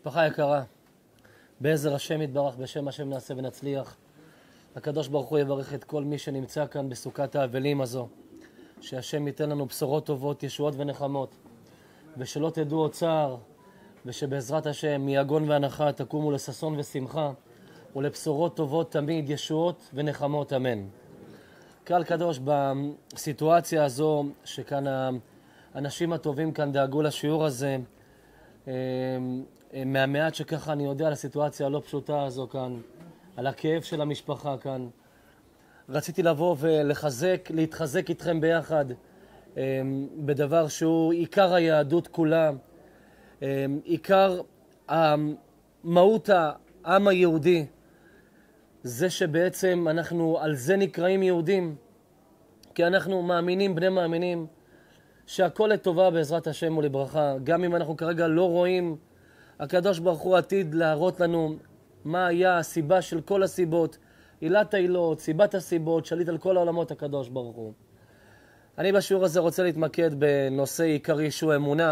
משפחה יקרה, בעזר השם יתברך, בשם השם נעשה ונצליח. הקדוש ברוך הוא יברך את כל מי שנמצא כאן בסוכת האבלים הזו, שהשם ייתן לנו בשורות טובות, ישועות ונחמות, ושלא תדעו עוד צער, ושבעזרת השם מיגון והנחה תקומו לששון ושמחה, ולבשורות טובות תמיד, ישועות ונחמות, אמן. קהל קדוש, בסיטואציה הזו שכאן האנשים הטובים כאן דאגו לשיעור הזה, מהמעט שככה אני יודע על הסיטואציה הלא פשוטה הזו כאן, על הכאב של המשפחה כאן, רציתי לבוא ולחזק, להתחזק איתכם ביחד בדבר שהוא עיקר היהדות כולה, עיקר מהות העם היהודי, זה שבעצם אנחנו על זה נקראים יהודים, כי אנחנו מאמינים, בני מאמינים, שהכל לטובה בעזרת השם ולברכה. גם אם אנחנו כרגע לא רואים, הקדוש ברוך הוא עתיד להראות לנו מה היה הסיבה של כל הסיבות, עילת העילות, סיבת הסיבות, שליט על כל העולמות הקדוש ברוך הוא. אני בשיעור הזה רוצה להתמקד בנושא עיקרי שהוא אמונה,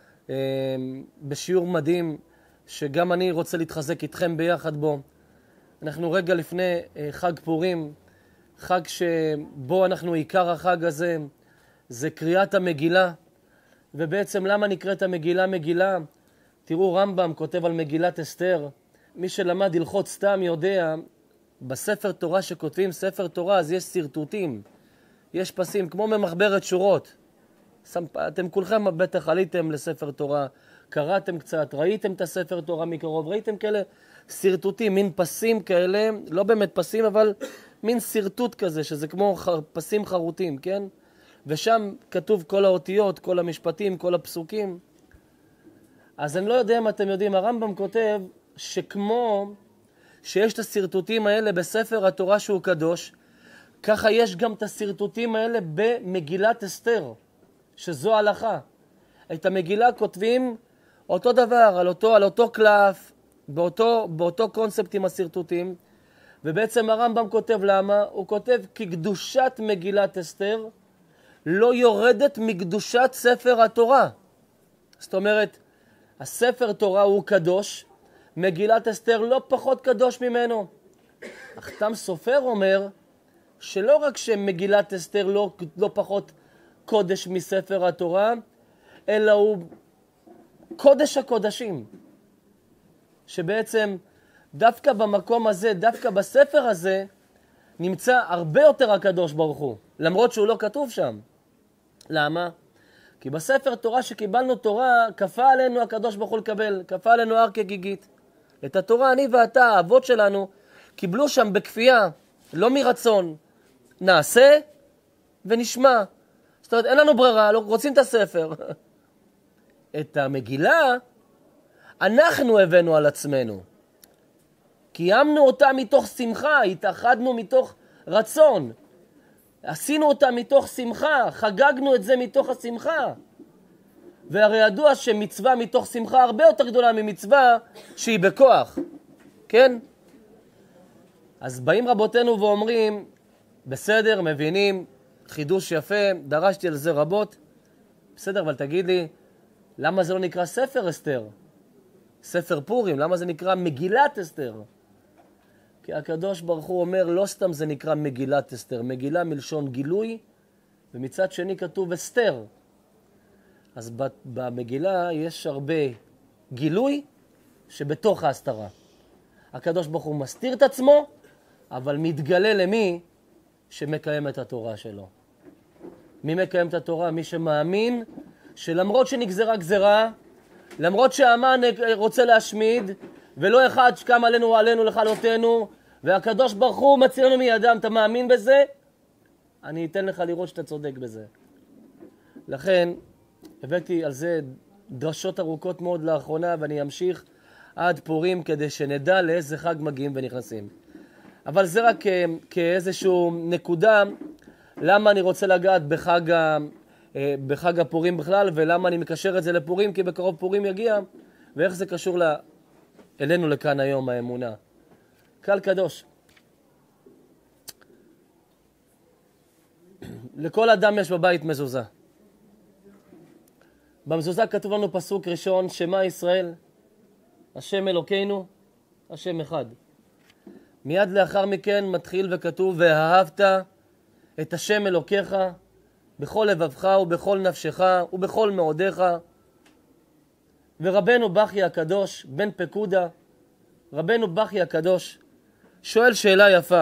בשיעור מדהים שגם אני רוצה להתחזק איתכם ביחד בו. אנחנו רגע לפני חג פורים, חג שבו אנחנו, עיקר החג הזה זה קריאת המגילה. ובעצם למה נקראת המגילה מגילה? תראו, רמב"ם כותב על מגילת אסתר. מי שלמד הלכות סתם יודע, בספר תורה שכותבים ספר תורה אז יש סרטוטים, יש פסים כמו ממחברת שורות. אתם כולכם בטח עליתם לספר תורה, קראתם קצת, ראיתם את הספר תורה מקרוב, ראיתם כאלה סרטוטים, מין פסים כאלה, לא באמת פסים אבל מין סרטוט כזה שזה כמו פסים חרוטים, כן? ושם כתוב כל האותיות, כל המשפטים, כל הפסוקים. אז אני לא יודע אם אתם יודעים, הרמב"ם כותב שכמו שיש את הסרטוטים האלה בספר התורה שהוא קדוש, ככה יש גם את הסרטוטים האלה במגילת אסתר, שזו הלכה. את המגילה כותבים אותו דבר, על אותו קלף, באותו קונספט עם הסרטוטים, ובעצם הרמב"ם כותב למה? הוא כותב כי קדושת מגילת אסתר לא יורדת מקדושת ספר התורה. זאת אומרת, הספר תורה הוא קדוש, מגילת אסתר לא פחות קדוש ממנו. החתם סופר אומר שלא רק שמגילת אסתר לא פחות קודש מספר התורה, אלא הוא קודש הקודשים. שבעצם דווקא במקום הזה, דווקא בספר הזה, נמצא הרבה יותר הקדוש ברוך הוא, למרות שהוא לא כתוב שם. למה? כי בספר תורה שקיבלנו תורה, כפה עלינו הקדוש ברוך הוא לקבל, כפה עלינו הר כגיגית. את התורה אני ואתה, האבות שלנו, קיבלו שם בכפייה, לא מרצון. נעשה ונשמע. זאת אומרת, אין לנו ברירה, לא רוצים את הספר. את המגילה אנחנו הבאנו על עצמנו. קיימנו אותה מתוך שמחה, התאחדנו מתוך רצון. עשינו אותה מתוך שמחה, חגגנו את זה מתוך השמחה. והרי ידוע שמצווה מתוך שמחה הרבה יותר גדולה ממצווה שהיא בכוח. כן? אז באים רבותינו ואומרים, בסדר, מבינים, חידוש יפה, דרשתי על זה רבות. בסדר, אבל תגיד לי, למה זה לא נקרא ספר אסתר? ספר פורים, למה זה נקרא מגילת אסתר? כי הקדוש ברוך הוא אומר, לא סתם זה נקרא מגילת אסתר. מגילה מלשון גילוי, ומצד שני כתוב אסתר. אז במגילה יש הרבה גילוי שבתוך ההסתרה. הקדוש ברוך הוא מסתיר את עצמו, אבל מתגלה למי שמקיים את התורה שלו. מי מקיים את התורה? מי שמאמין שלמרות שנגזרה גזרה, למרות שהאמן רוצה להשמיד, ולא אחד שקם עלינו לכלותנו, והקדוש ברוך הוא מציל לנו מידם, אתה מאמין בזה? אני אתן לך לראות שאתה צודק בזה. לכן, הבאתי על זה דרשות ארוכות מאוד לאחרונה, ואני אמשיך עד פורים כדי שנדע לאיזה חג מגיעים ונכנסים. אבל זה רק כאיזשהו נקודה, למה אני רוצה לגעת בחג הפורים בכלל, ולמה אני מקשר את זה לפורים, כי בקרוב פורים יגיע, ואיך זה קשור אלינו לכאן היום, האמונה. קהל קדוש. לכל אדם יש בבית מזוזה. במזוזה כתוב לנו פסוק ראשון, שמה ישראל. השם אלוקינו, השם אחד. מיד לאחר מכן מתחיל וכתוב, ואהבת את השם אלוקיך בכל לבבך ובכל נפשך ובכל מאודיך. ורבנו בכי הקדוש, בן פקודה, רבנו בכי הקדוש, שואל שאלה יפה.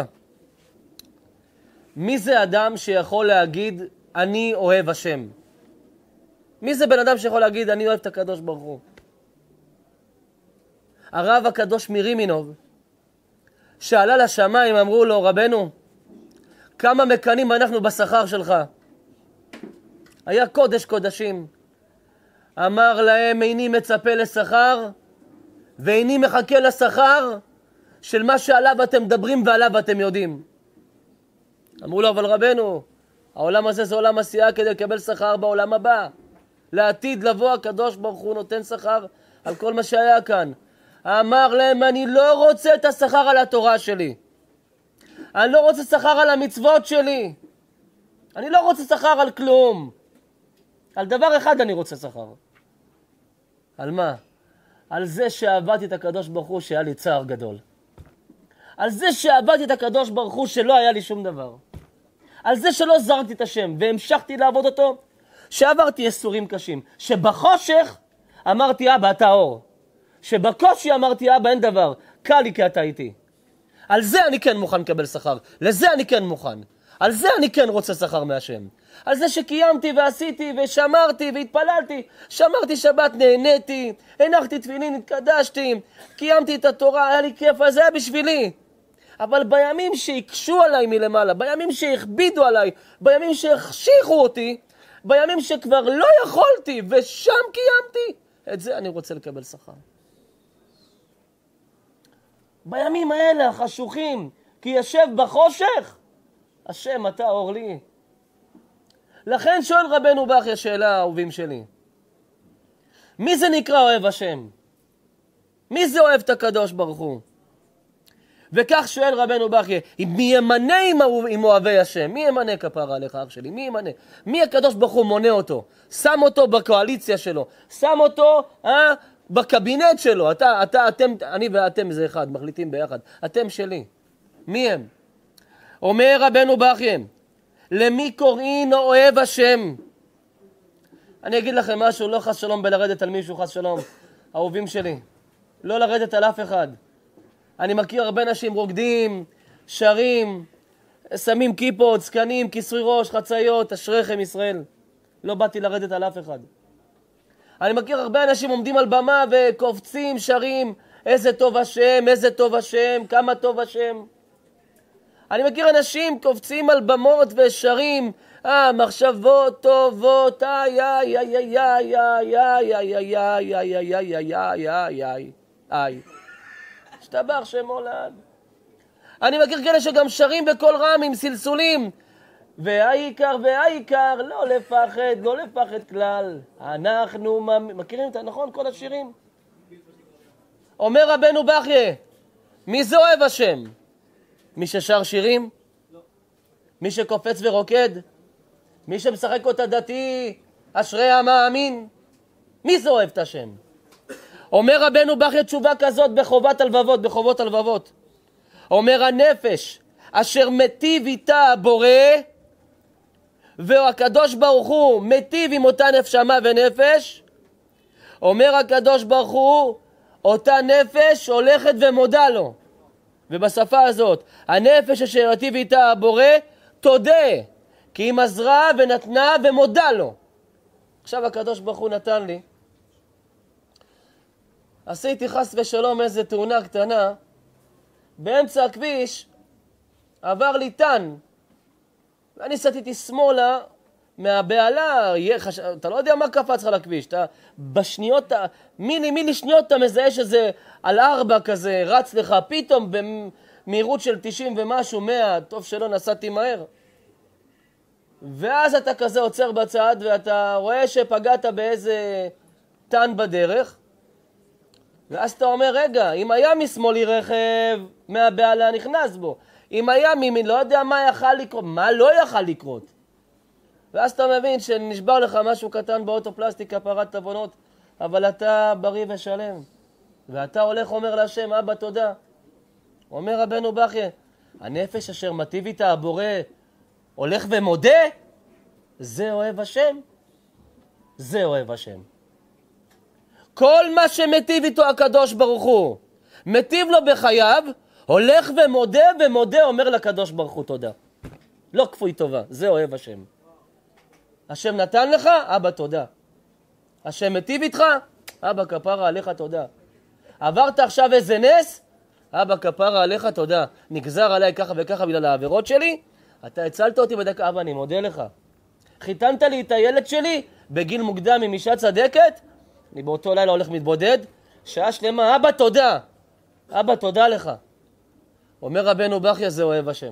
מי זה אדם שיכול להגיד, אני אוהב השם? מי זה בן אדם שיכול להגיד, אני אוהב את הקדוש ברוך הוא? הרב הקדוש מרימינוב, שעלה לשמיים, אמרו לו, רבנו, כמה מקנים אנחנו בשכר שלך? היה קודש קודשים. אמר להם, איני מצפה לשכר, ואיני מחכה לשכר של מה שעליו אתם מדברים ועליו אתם יודעים. אמרו לו, אבל רבנו, העולם הזה זה עולם עשייה כדי לקבל שכר בעולם הבא. לעתיד לבוא הקדוש ברוך הוא נותן שכר על כל מה שהיה כאן. אמר להם, אני לא רוצה את השכר על התורה שלי. אני לא רוצה שכר על המצוות שלי. אני לא רוצה שכר על כלום. על דבר אחד אני רוצה שכר. על מה? על זה שעבדתי את הקדוש ברוך הוא שהיה לי צער גדול. על זה שעבדתי את הקדוש ברוך הוא שלא היה לי שום דבר. על זה שלא זרקתי את השם והמשכתי לעבוד אותו, שעברתי יסורים קשים. שבחושך אמרתי, אבא, אתה אור. שבקושי אמרתי, אבא, אין דבר. קל לי כי אתה איתי. על זה אני כן מוכן לקבל שכר. לזה אני כן מוכן. על זה אני כן רוצה שכר מהשם. על זה שקיימתי ועשיתי ושמרתי והתפללתי. שמרתי שבת, נהניתי, הנחתי תפילין, התקדשתי, קיימתי את התורה, היה לי כיף, אז זה היה בשבילי. אבל בימים שהקשו עליי מלמעלה, בימים שהכבידו עליי, בימים שהחשיכו אותי, בימים שכבר לא יכולתי ושם קיימתי, את זה אני רוצה לקבל שכר. בימים האלה החשוכים, כי ישב בחושך, השם אתה אור לי. לכן שואל רבנו בכי השאלה, האהובים שלי, מי זה נקרא אוהב השם? מי זה אוהב את הקדוש ברוך הוא? וכך שואל רבנו בכי, מי ימנה עם אוהבי השם? מי ימנה כפרה עליך אח שלי? מי ימנה? מי הקדוש ברוך הוא מונה אותו? שם אותו בקואליציה שלו, שם אותו בקבינט שלו. אתם, אני ואתם זה אחד, מחליטים ביחד. אתם שלי. מי הם? אומר רבנו בכי, למי קוראים אוהב השם? אני אגיד לכם משהו, לא חס שלום בלרדת על מישהו, חס שלום. אהובים שלי, לא לרדת על אף אחד. אני מכיר הרבה אנשים רוקדים, שרים, שמים כיפות, זקנים, כיסוי ראש, חצאיות, אשריכם ישראל. לא באתי לרדת על אף אחד. אני מכיר הרבה אנשים עומדים על במה וקופצים, שרים, איזה טוב השם, איזה טוב השם, כמה טוב השם. אני מכיר אנשים קופצים על במות ושרים, מחשבות טובות, איי, איי, איי, איי, איי, איי, איי, איי, איי, איי, איי, איי, איי, איי, איי. השתבח שם עולד. אני מכיר כאלה שגם שרים בקול רם עם סלסולים. והעיקר, לא לפחד, לא לפחד כלל. אנחנו מכירים את נכון כל השירים? אומר רבנו בכי, מי זה אוהב השם? מי ששר שירים? לא. מי שקופץ ורוקד? מי שמשחק אותה דתי, אשרי המאמין? מי זה אוהב את השם? אומר רבנו בכי תשובה כזאת בחובות הלבבות. אומר הנפש אשר מטיב איתה הבורא, והקדוש ברוך הוא מטיב עם אותה נפשמה ונפש, אומר הקדוש ברוך הוא, אותה נפש הולכת ומודה לו. ובשפה הזאת, הנפש אשר מטיב איתה הבורא, תודה, כי היא עזרה ונתנה ומודה לו. עכשיו הקדוש ברוך הוא נתן לי, עשיתי חס ושלום איזה תאונה קטנה, באמצע הכביש עבר לי טן, ואני סטיתי שמאלה מהבעלה, אתה לא יודע מה קפץ לך לכביש, אתה בשניות, מילי שניות אתה מזהה שזה על 4 כזה, רץ לך, פתאום במהירות של 90 ומשהו, 100, טוב שלא נסעתי מהר. ואז אתה כזה עוצר בצד, ואתה רואה שפגעת באיזה טן בדרך, ואז אתה אומר, רגע, אם היה משמאלי רכב, מהבעלה נכנס בו. אם היה מימין, לא יודע מה יכל לקרות, מה לא יכל לקרות. ואז אתה מבין שנשבר לך משהו קטן באוטו פלסטיק, הפרת תבונות, אבל אתה בריא ושלם. ואתה הולך אומר להשם, אבא תודה. אומר רבנו בכיה, הנפש אשר מטיב איתה הבורא הולך ומודה, זה אוהב השם. זה אוהב השם. כל מה שמטיב איתו הקדוש ברוך הוא, מטיב לו בחייו, הולך ומודה ומודה, אומר לקדוש ברוך הוא תודה. לא כפוי טובה, זה אוהב השם. השם נתן לך, אבא תודה. השם מטיב איתך, אבא כפרה עליך תודה. עברת עכשיו איזה נס, אבא כפרה עליך תודה. נגזר עליי ככה וככה בגלל העבירות שלי, אתה הצלת אותי בדקה, אבא אני מודה לך. חיתנת לי את הילד שלי בגיל מוקדם עם אישה צדקת, אני באותו לילה הולך מתבודד, שעה שלמה, אבא תודה. אבא תודה לך. אומר רבנו בכיה, זה אוהב השם.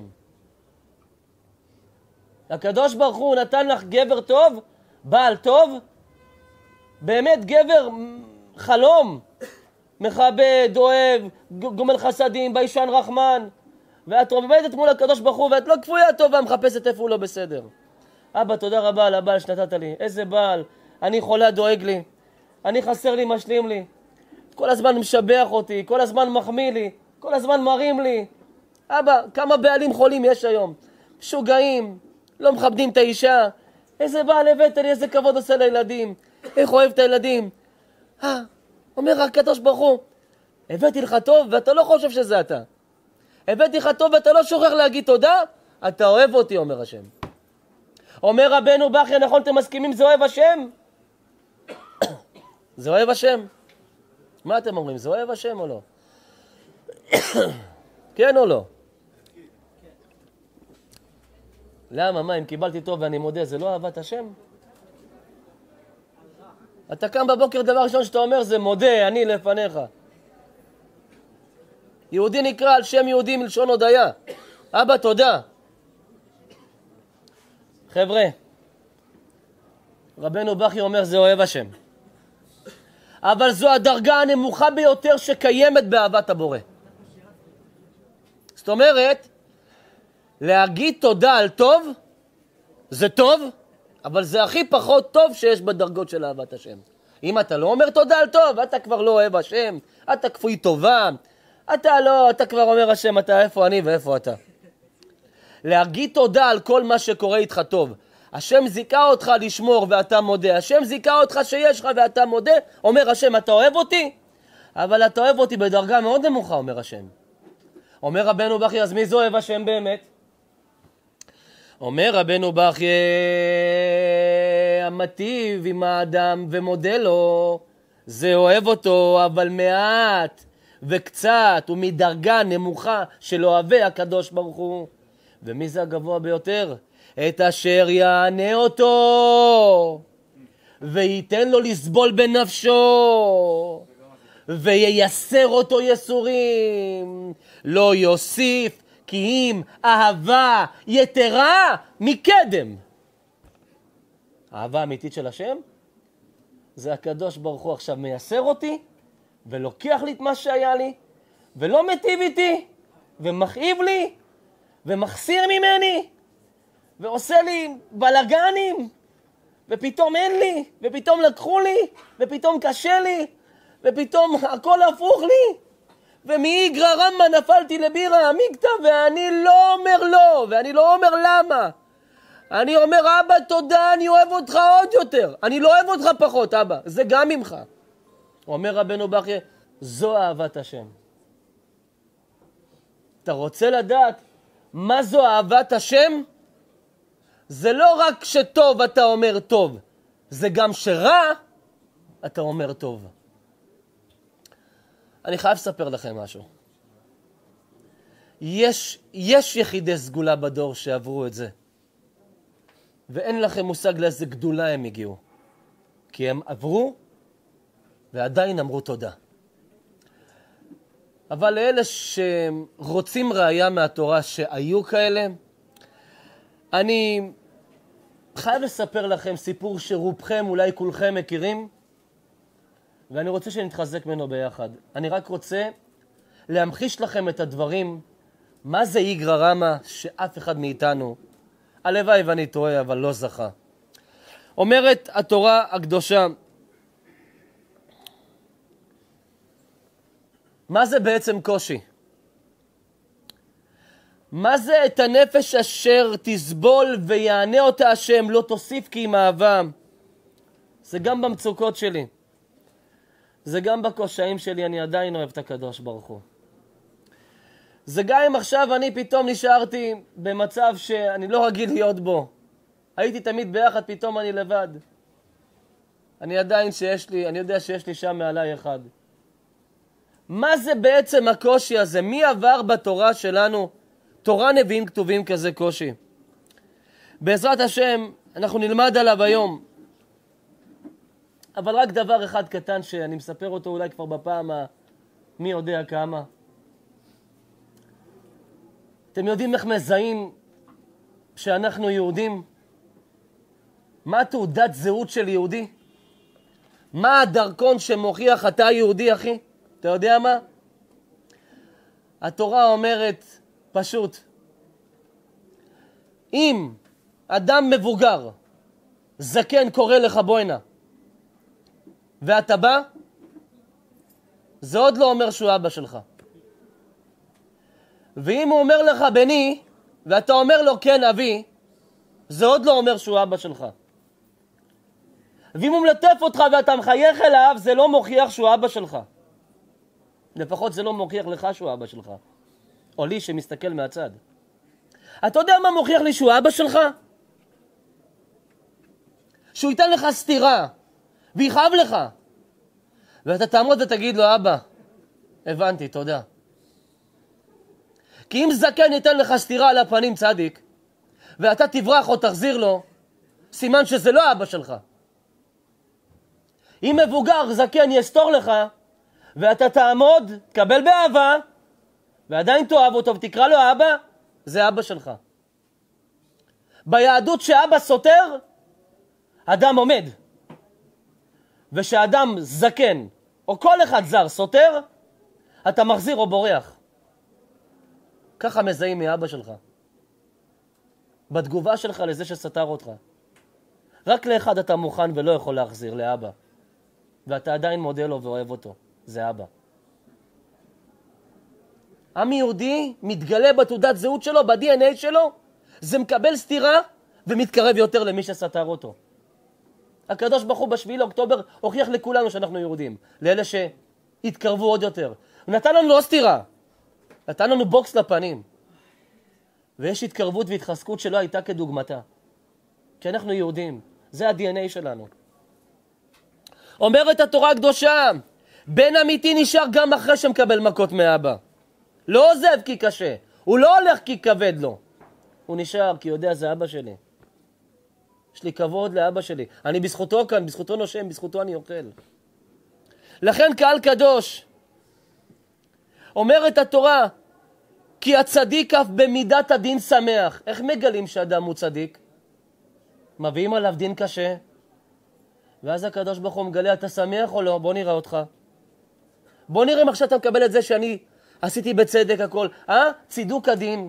הקדוש ברוך הוא נתן לך גבר טוב, בעל טוב, באמת גבר חלום, מכבד, אוהב, גומל חסדים, ביישן רחמן, ואת עומדת מול הקדוש ברוך הוא, ואת לא כפויה טובה, מחפשת איפה הוא לא בסדר. אבא, תודה רבה על הבעל שנתת לי. איזה בעל, אני חולה, דואג לי, אני חסר לי, משלים לי. כל הזמן משבח אותי, כל הזמן מחמיא לי, כל הזמן מרים לי. אבא, כמה בעלים חולים יש היום? משוגעים, לא מכבדים את האישה. איזה בעל הבאת לי, איזה כבוד עושה לילדים. איך אוהב את הילדים. אומר הקדוש ברוך הוא, הבאתי לך טוב ואתה לא חושב שזה אתה. הבאתי לך טוב ואתה לא שוכח להגיד תודה, אתה אוהב אותי, אומר השם. אומר רבנו בכיה, נכון אתם מסכימים, זה אוהב השם? זה אוהב השם? מה אתם אומרים, זה אוהב השם או לא? כן או לא? למה, מה, אם קיבלתי טוב ואני מודה, זה לא אהבת השם? אתה קם בבוקר, דבר ראשון שאתה אומר זה מודה, אני לפניך. יהודי נקרא על שם יהודי מלשון הודיה. אבא תודה. חבר'ה, רבנו בכיה אומר זה אוהב השם. אבל זו הדרגה הנמוכה ביותר שקיימת באהבת הבורא. זאת אומרת, להגיד תודה על טוב, זה טוב, אבל זה הכי פחות טוב שיש בדרגות של אהבת השם. אם אתה לא אומר תודה על טוב, אתה כבר לא אוהב השם, אתה כפוי טובה, אתה כבר אומר השם, אתה איפה אני ואיפה אתה. להגיד תודה על כל מה שקורה איתך טוב. השם זיקה אותך לשמור ואתה מודה. השם זיקה אותך שיש לך ואתה מודה. אומר השם, אתה אוהב אותי? אבל אתה אוהב אותי בדרגה מאוד נמוכה, אומר השם. אומר רבנו בכיה, אז מי זה אוהב השם באמת? אומר רבנו בכיה, המטיב עם האדם ומודה לו, זה אוהב אותו, אבל מעט וקצת ומדרגה נמוכה של אוהבי הקדוש ברוך הוא. ומי זה הגבוה ביותר? את אשר יענה אותו וייתן לו לסבול בנפשו וייסר אותו יסורים, לא יוסיף כי אם אהבה יתרה מקדם. האהבה האמיתית של השם זה הקדוש ברוך הוא עכשיו מייסר אותי ולוקח לי את מה שהיה לי ולא מטיב איתי ומכאיב לי ומחסיר ממני ועושה לי בלגנים ופתאום אין לי ופתאום לקחו לי ופתאום קשה לי ופתאום הכל הפוך לי ומאיגרא רמא נפלתי לבירא עמיקתא ואני לא אומר לא ואני לא אומר למה. אני אומר אבא תודה, אני אוהב אותך עוד יותר, אני לא אוהב אותך פחות אבא, זה גם ממך. אומר רבנו בכיה, זו אהבת השם. אתה רוצה לדעת מה זו אהבת השם? זה לא רק שטוב אתה אומר טוב, זה גם שרע אתה אומר טוב. אני חייב לספר לכם משהו. יש יחידי סגולה בדור שעברו את זה. ואין לכם מושג לאיזה גדולה הם הגיעו. כי הם עברו ועדיין אמרו תודה. אבל לאלה שרוצים ראיה מהתורה שהיו כאלה, אני חייב לספר לכם סיפור שרובכם, אולי כולכם מכירים, ואני רוצה שנתחזק ממנו ביחד. אני רק רוצה להמחיש לכם את הדברים, מה זה איגרא רמא שאף אחד מאיתנו, הלוואי ואני טועה, אבל לא זכה. אומרת התורה הקדושה, מה זה בעצם קושי? מה זה את הנפש אשר תסבול ויענה אותה השם, לא תוסיף כי עם אהבה? זה גם במצוקות שלי. זה גם בקושאים שלי, אני עדיין אוהב את הקדוש ברוך הוא. זה גם אם עכשיו אני פתאום נשארתי במצב שאני לא רגיל להיות בו. הייתי תמיד ביחד, פתאום אני לבד. אני עדיין אני יודע שיש לי שם מעליי אחד. מה זה בעצם הקושי הזה? מי עבר בתורה שלנו? תורה נביאים כתובים כזה קושי. בעזרת השם, אנחנו נלמד עליו היום. אבל רק דבר אחד קטן שאני מספר אותו אולי כבר בפעם מי יודע כמה. אתם יודעים איך מזהים שאנחנו יהודים? מה תעודת זהות של יהודי? מה הדרכון שמוכיח אתה יהודי, אחי? אתה יודע מה? התורה אומרת פשוט, אם אדם מבוגר, זקן קורא לך בוינה, ואתה בא, זה עוד לא אומר שהוא אבא שלך. ואם הוא אומר לך בני, ואתה אומר לו כן אבי, זה עוד לא אומר שהוא אבא שלך. ואם הוא מלטף אותך ואתה מחייך אליו, זה לא מוכיח שהוא אבא שלך. לפחות זה לא מוכיח לך שהוא אבא שלך. או לי שמסתכל מהצד. אתה יודע מה מוכיח לי שהוא אבא שלך? שהוא ייתן לך סתירה, ויכאב לך. ואתה תעמוד ותגיד לו, אבא, הבנתי, תודה. כי אם זקן ייתן לך סתירה על הפנים צדיק, ואתה תברח או תחזיר לו, סימן שזה לא אבא שלך. אם מבוגר זקן יסתור לך, ואתה תעמוד, תקבל באהבה, ועדיין תאהב אותו ותקרא לו אבא, זה אבא שלך. ביהדות שאבא סותר, אדם עומד. ושאדם זקן, או כל אחד זר סותר, אתה מחזיר או בורח. ככה מזהים מאבא שלך. בתגובה שלך לזה שסתר אותך. רק לאחד אתה מוכן ולא יכול להחזיר, לאבא. ואתה עדיין מודה לו ואוהב אותו. זה אבא. עם יהודי מתגלה בתעודת זהות שלו, ב-DNA שלו, זה מקבל סתירה ומתקרב יותר למי שסתר אותו. הקדוש ברוך הוא ב7 לאוקטובר הוכיח לכולנו שאנחנו יהודים. לאלה שהתקרבו עוד יותר. הוא נתן לנו לא סתירה. נתן לנו בוקס לפנים. ויש התקרבות והתחזקות שלא הייתה כדוגמתה. כי אנחנו יהודים. זה ה-DNA שלנו. אומרת התורה הקדושה, בן אמיתי נשאר גם אחרי שמקבל מכות מאבא. לא עוזב כי קשה. הוא לא הולך כי כבד לו. הוא נשאר כי יודע זה אבא שלי. יש לי כבוד לאבא שלי. אני בזכותו כאן, בזכותו נושם, בזכותו אני אוכל. לכן קהל קדוש, אומרת התורה, כי הצדיק אף במידת הדין שמח. איך מגלים שאדם הוא צדיק? מביאים עליו דין קשה. ואז הקדוש ברוך הוא מגלה, אתה שמח או לא? בוא נראה אותך. בוא נראה אם עכשיו אתה מקבל את זה שאני עשיתי בצדק הכל. צידוק הדין.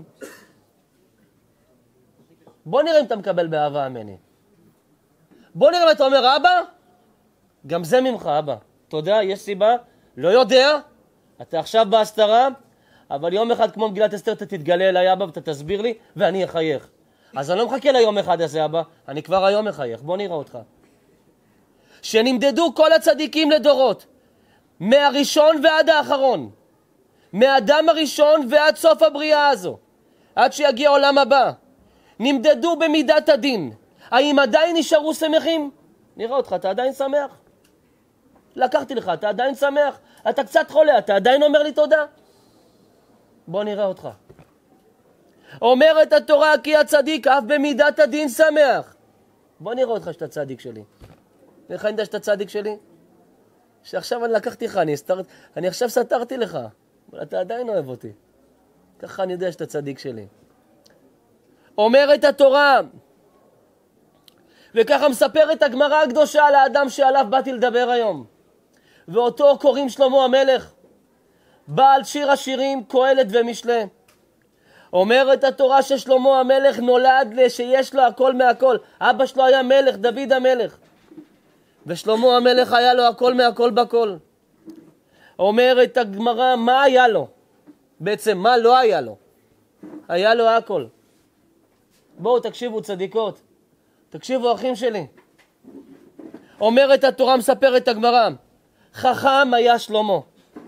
בוא נראה אם אתה מקבל באהבה ממני. בוא נראה אם אתה אומר, אבא, גם זה ממך, אבא. אתה יודע, יש סיבה? לא יודע. אתה עכשיו בהסתרה, אבל יום אחד כמו מגילת אסתר אתה תתגלה אליי, אבא, ואתה תסביר לי, ואני אחייך. אז אני לא מחכה ליום אחד הזה, אבא. אני כבר היום אחייך. בוא נראה אותך. שנמדדו כל הצדיקים לדורות, מהראשון ועד האחרון, מהאדם הראשון ועד סוף הבריאה הזו, עד שיגיע עולם הבא, נמדדו במידת הדין. האם עדיין נשארו שמחים? נראה אותך, אתה עדיין שמח? לקחתי לך, אתה עדיין שמח? אתה קצת חולה, אתה עדיין אומר לי תודה? בוא נראה אותך. אומרת התורה כי הצדיק אף במידת הדין שמח. בוא נראה אותך שאתה צדיק שלי. איך אני יודע שאתה צדיק שלי? שעכשיו אני לקחתי לך, אני עכשיו סתרתי לך, אבל אתה עדיין אוהב אותי. ככה אני יודע שאתה צדיק שלי. אומרת התורה, וככה מספרת הגמרא הקדושה על האדם שעליו באתי לדבר היום. ואותו קוראים שלמה המלך, בעל שיר השירים, קהלת ומשלי. אומרת התורה ששלמה המלך נולד שיש לו הכל מהכל. אבא שלו היה מלך, דוד המלך. ושלמה המלך היה לו הכל מהכל בכל. אומרת הגמרא, מה היה לו? בעצם מה לא היה לו? היה לו הכל. בואו תקשיבו צדיקות, תקשיבו אחים שלי. אומרת התורה, מספרת הגמרא, חכם היה שלמה,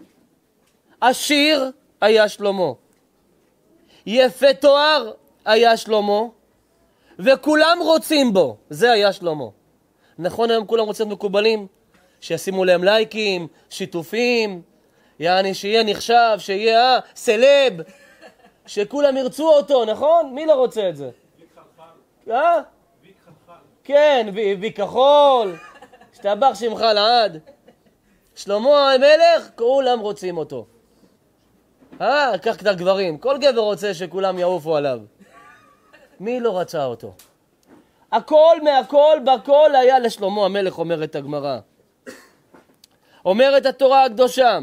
עשיר היה שלמה, יפה תואר היה שלמה, וכולם רוצים בו, זה היה שלמה. נכון, היום כולם רוצים מקובלים, שישימו להם לייקים, שיתופים, יעני שיהיה נחשב, שיהיה סלב, שכולם ירצו אותו, נכון? מי לא רוצה את זה? ויק חלחל. ויק חלחל. כן, ויק כחול, שתבח שמך לעד. שלמה המלך, כולם רוצים אותו. קח את הגברים, כל גבר רוצה שכולם יעופו עליו. מי לא רצה אותו? הכל מהכל בכל היה לשלמה המלך, אומרת הגמרא. אומרת התורה הקדושה,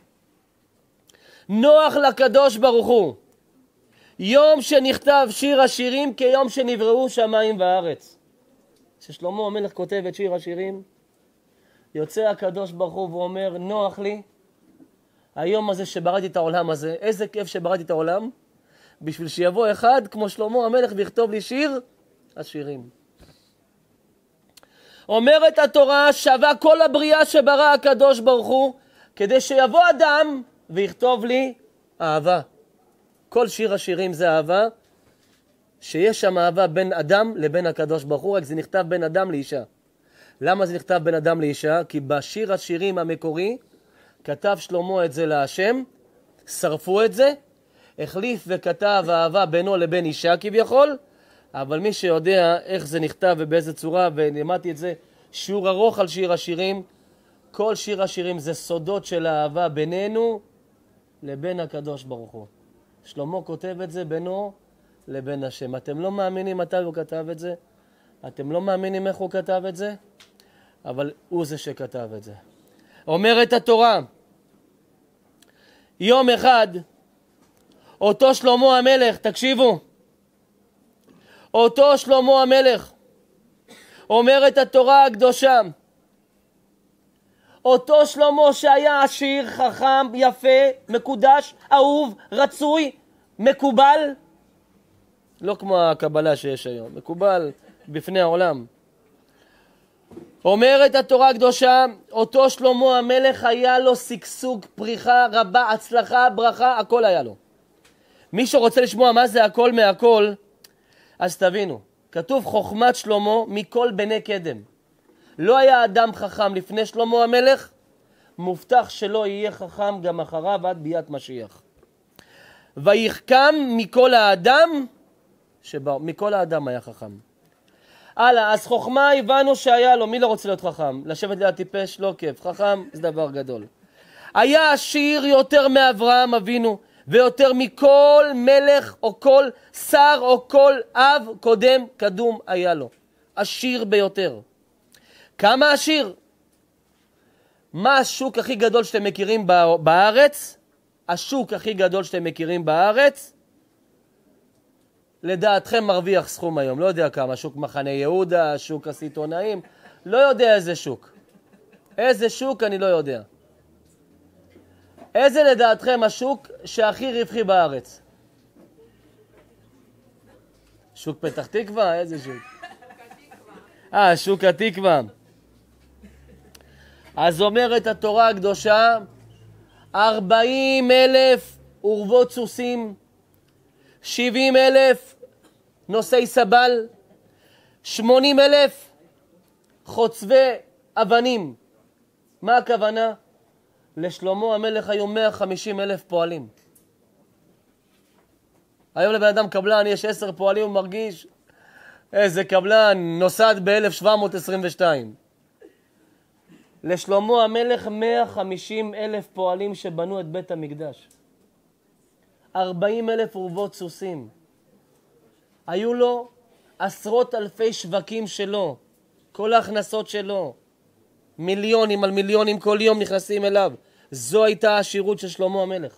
נוח לקדוש ברוך הוא, יום שנכתב שיר השירים כיום שנבראו שמיים וארץ. כששלמה המלך כותב את שיר השירים, יוצא הקדוש ברוך הוא ואומר, נוח לי, היום הזה שבראתי את העולם הזה, איזה כיף שבראתי את העולם, בשביל שיבוא אחד כמו שלמה המלך ויכתוב לי שיר השירים. אומרת התורה, שווה כל הבריאה שברא הקדוש ברוך הוא, כדי שיבוא אדם ויכתוב לי אהבה. כל שיר השירים זה אהבה, שיש שם אהבה בין אדם לבין הקדוש ברוך הוא, רק זה נכתב בין אדם לאישה. למה זה נכתב בין אדם לאישה? כי בשיר השירים המקורי, כתב שלמה את זה להשם, שרפו את זה, החליף וכתב אהבה בינו לבין אישה כביכול, אבל מי שיודע איך זה נכתב ובאיזה צורה, ולימדתי את זה, שיעור ארוך על שיר השירים, כל שיר השירים זה סודות של האהבה בינינו לבין הקדוש ברוך הוא. שלמה כותב את זה בינו לבין השם. אתם לא מאמינים מתי הוא כתב את זה? אתם לא מאמינים איך הוא כתב את זה? אבל הוא זה שכתב את זה. אומרת התורה, יום אחד, אותו שלמה המלך, תקשיבו, אותו שלמה המלך, אומרת התורה הקדושה, אותו שלמה שהיה עשיר, חכם, יפה, מקודש, אהוב, רצוי, מקובל, לא כמו הקבלה שיש היום, מקובל בפני העולם. אומרת התורה הקדושה, אותו שלמה המלך היה לו סגסוג, פריחה רבה, הצלחה, ברכה, הכל היה לו. מי שרוצה לשמוע מה זה הכל מהכל, אז תבינו, כתוב חוכמת שלמה מכל בני קדם. לא היה אדם חכם לפני שלמה המלך, מובטח שלא יהיה חכם גם אחריו עד ביאת משיח. ויחכם מכל האדם, מכל האדם היה חכם. הלאה, אז חוכמה הבנו שהיה לו, מי לא רוצה להיות חכם? לשבת ליד טיפש, לא כיף, חכם זה דבר גדול. היה עשיר יותר מאברהם אבינו, ויותר מכל מלך או כל שר או כל אב קודם קדום היה לו. עשיר ביותר. כמה עשיר? מה השוק הכי גדול שאתם מכירים בארץ? השוק הכי גדול שאתם מכירים בארץ? לדעתכם מרוויח סכום היום, לא יודע כמה, שוק מחנה יהודה, שוק הסיטונאים, לא יודע איזה שוק. איזה שוק אני לא יודע. איזה לדעתכם השוק שהכי רווחי בארץ? שוק פתח תקווה? איזה שוק? שוק התקווה. אז אומרת התורה הקדושה, 40,000 אורבות סוסים, 70,000 נושאי סבל, 80,000 חוצבי אבנים. מה הכוונה? לשלמה המלך היו 150,000 פועלים. היום לבן אדם קבלן יש 10 פועלים, הוא מרגיש איזה קבלן נוסד ב-1722. לשלמה המלך 150,000 פועלים שבנו את בית המקדש. 40,000 אורבות סוסים. היו לו עשרות אלפי שווקים שלו, כל ההכנסות שלו. מיליונים על מיליונים כל יום נכנסים אליו. זו הייתה העשירות של שלמה המלך.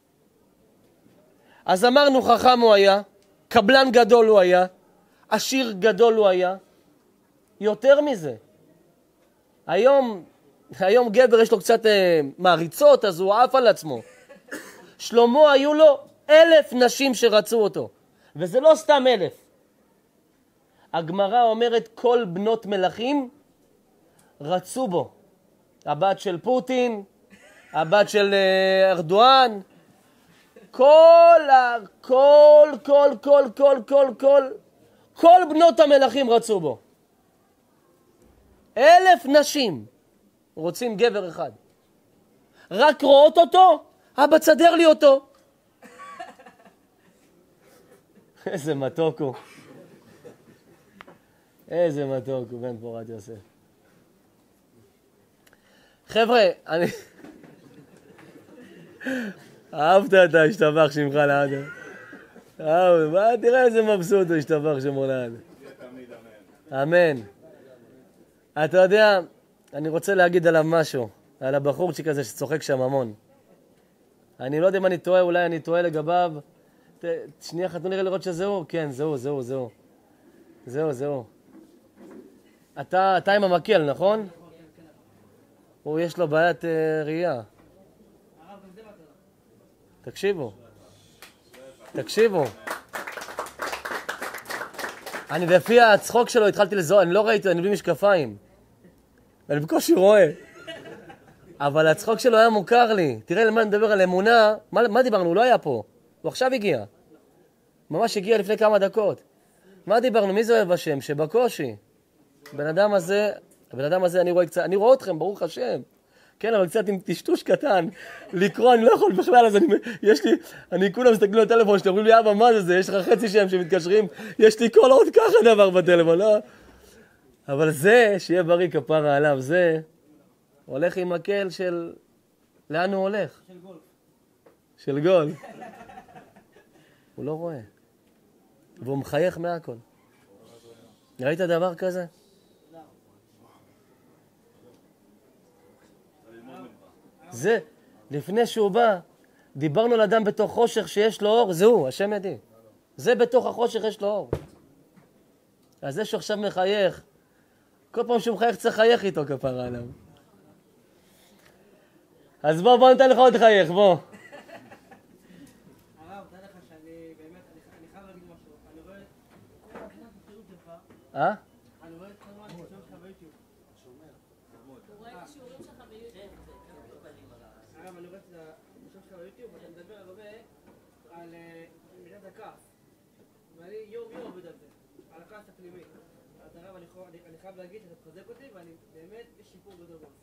אז אמרנו חכם הוא היה, קבלן גדול הוא היה, עשיר גדול הוא היה. יותר מזה, היום היום גבר יש לו קצת מעריצות, אז הוא עף על עצמו. שלמה היו לו 1,000 נשים שרצו אותו. וזה לא סתם 1,000. הגמרא אומרת כל בנות מלכים רצו בו. הבת של פוטין, הבת של ארדואן, כל בנות המלכים רצו בו. 1,000 נשים רוצים גבר אחד. רק רואות אותו, אבא תסדר לי אותו. איזה מתוק הוא. איזה מתוק הוא בן פורת יוסף. חבר'ה, אני... אהבת אתה, השתבח שמך לעד. תראה איזה מבסוט הוא השתבח שמו לעד. אמן. אתה יודע, אני רוצה להגיד עליו משהו, על הבחורצ'יק הזה שצוחק שם המון. אני לא יודע אם אני טועה, אולי אני טועה לגביו. שנייה, תנו נראה לראות שזהו? כן, זהו. זהו. אתה עם המקל, נכון? הוא יש לו בעיית ראייה. תקשיבו. אני לפי הצחוק שלו התחלתי לזהות, אני לא ראיתי, אני בלי משקפיים. אני בקושי רואה. אבל הצחוק שלו היה מוכר לי. תראה למה נדבר על אמונה. מה דיברנו? הוא לא היה פה. הוא עכשיו הגיע. ממש הגיע לפני כמה דקות. מה דיברנו? מי זה אוהב השם? שבקושי. הבן אדם הזה אני רואה אתכם, ברוך השם. כן, אבל קצת עם טשטוש קטן. לקרוא, אני לא יכול בכלל, אז אני כולם מסתכלים על הטלפון שלי, אומרים לי, אבא, מה זה? יש לך חצי שם שמתקשרים, יש לי כל עוד ככה דבר בטלפון, לא? אבל זה, שיהיה בריא כפרה עליו, זה הולך עם מקל של... לאן הוא הולך? של גול. הוא לא רואה. והוא מחייך מהכל. ראית דבר כזה? זה, לפני שהוא בא, דיברנו על אדם בתוך חושך שיש לו אור, זהו, השם ידי. זה בתוך החושך יש לו אור. אז זה שעכשיו מחייך, כל פעם שהוא מחייך צריך לחייך איתו כפרה עליו. אז בוא ניתן לך עוד לחייך, בוא. הרב, תן לך שאני באמת, אני חייב להגיד משהו. אני רואה כל השירות שלך. אני רואה את כל השירות שלך ביוטיוב. הוא רואה את השיעורים שלך ביוטיוב. הרב, אני רואה את השיעורים שלך ביוטיוב, ואתה מדבר הרבה על מידת הכעס. ואני יום עובד על זה, על הכעס הפנימי. אז הרב, אני חייב להגיד שאתה תחזק אותי, ואני באמת, יש שיפור גדול בזה.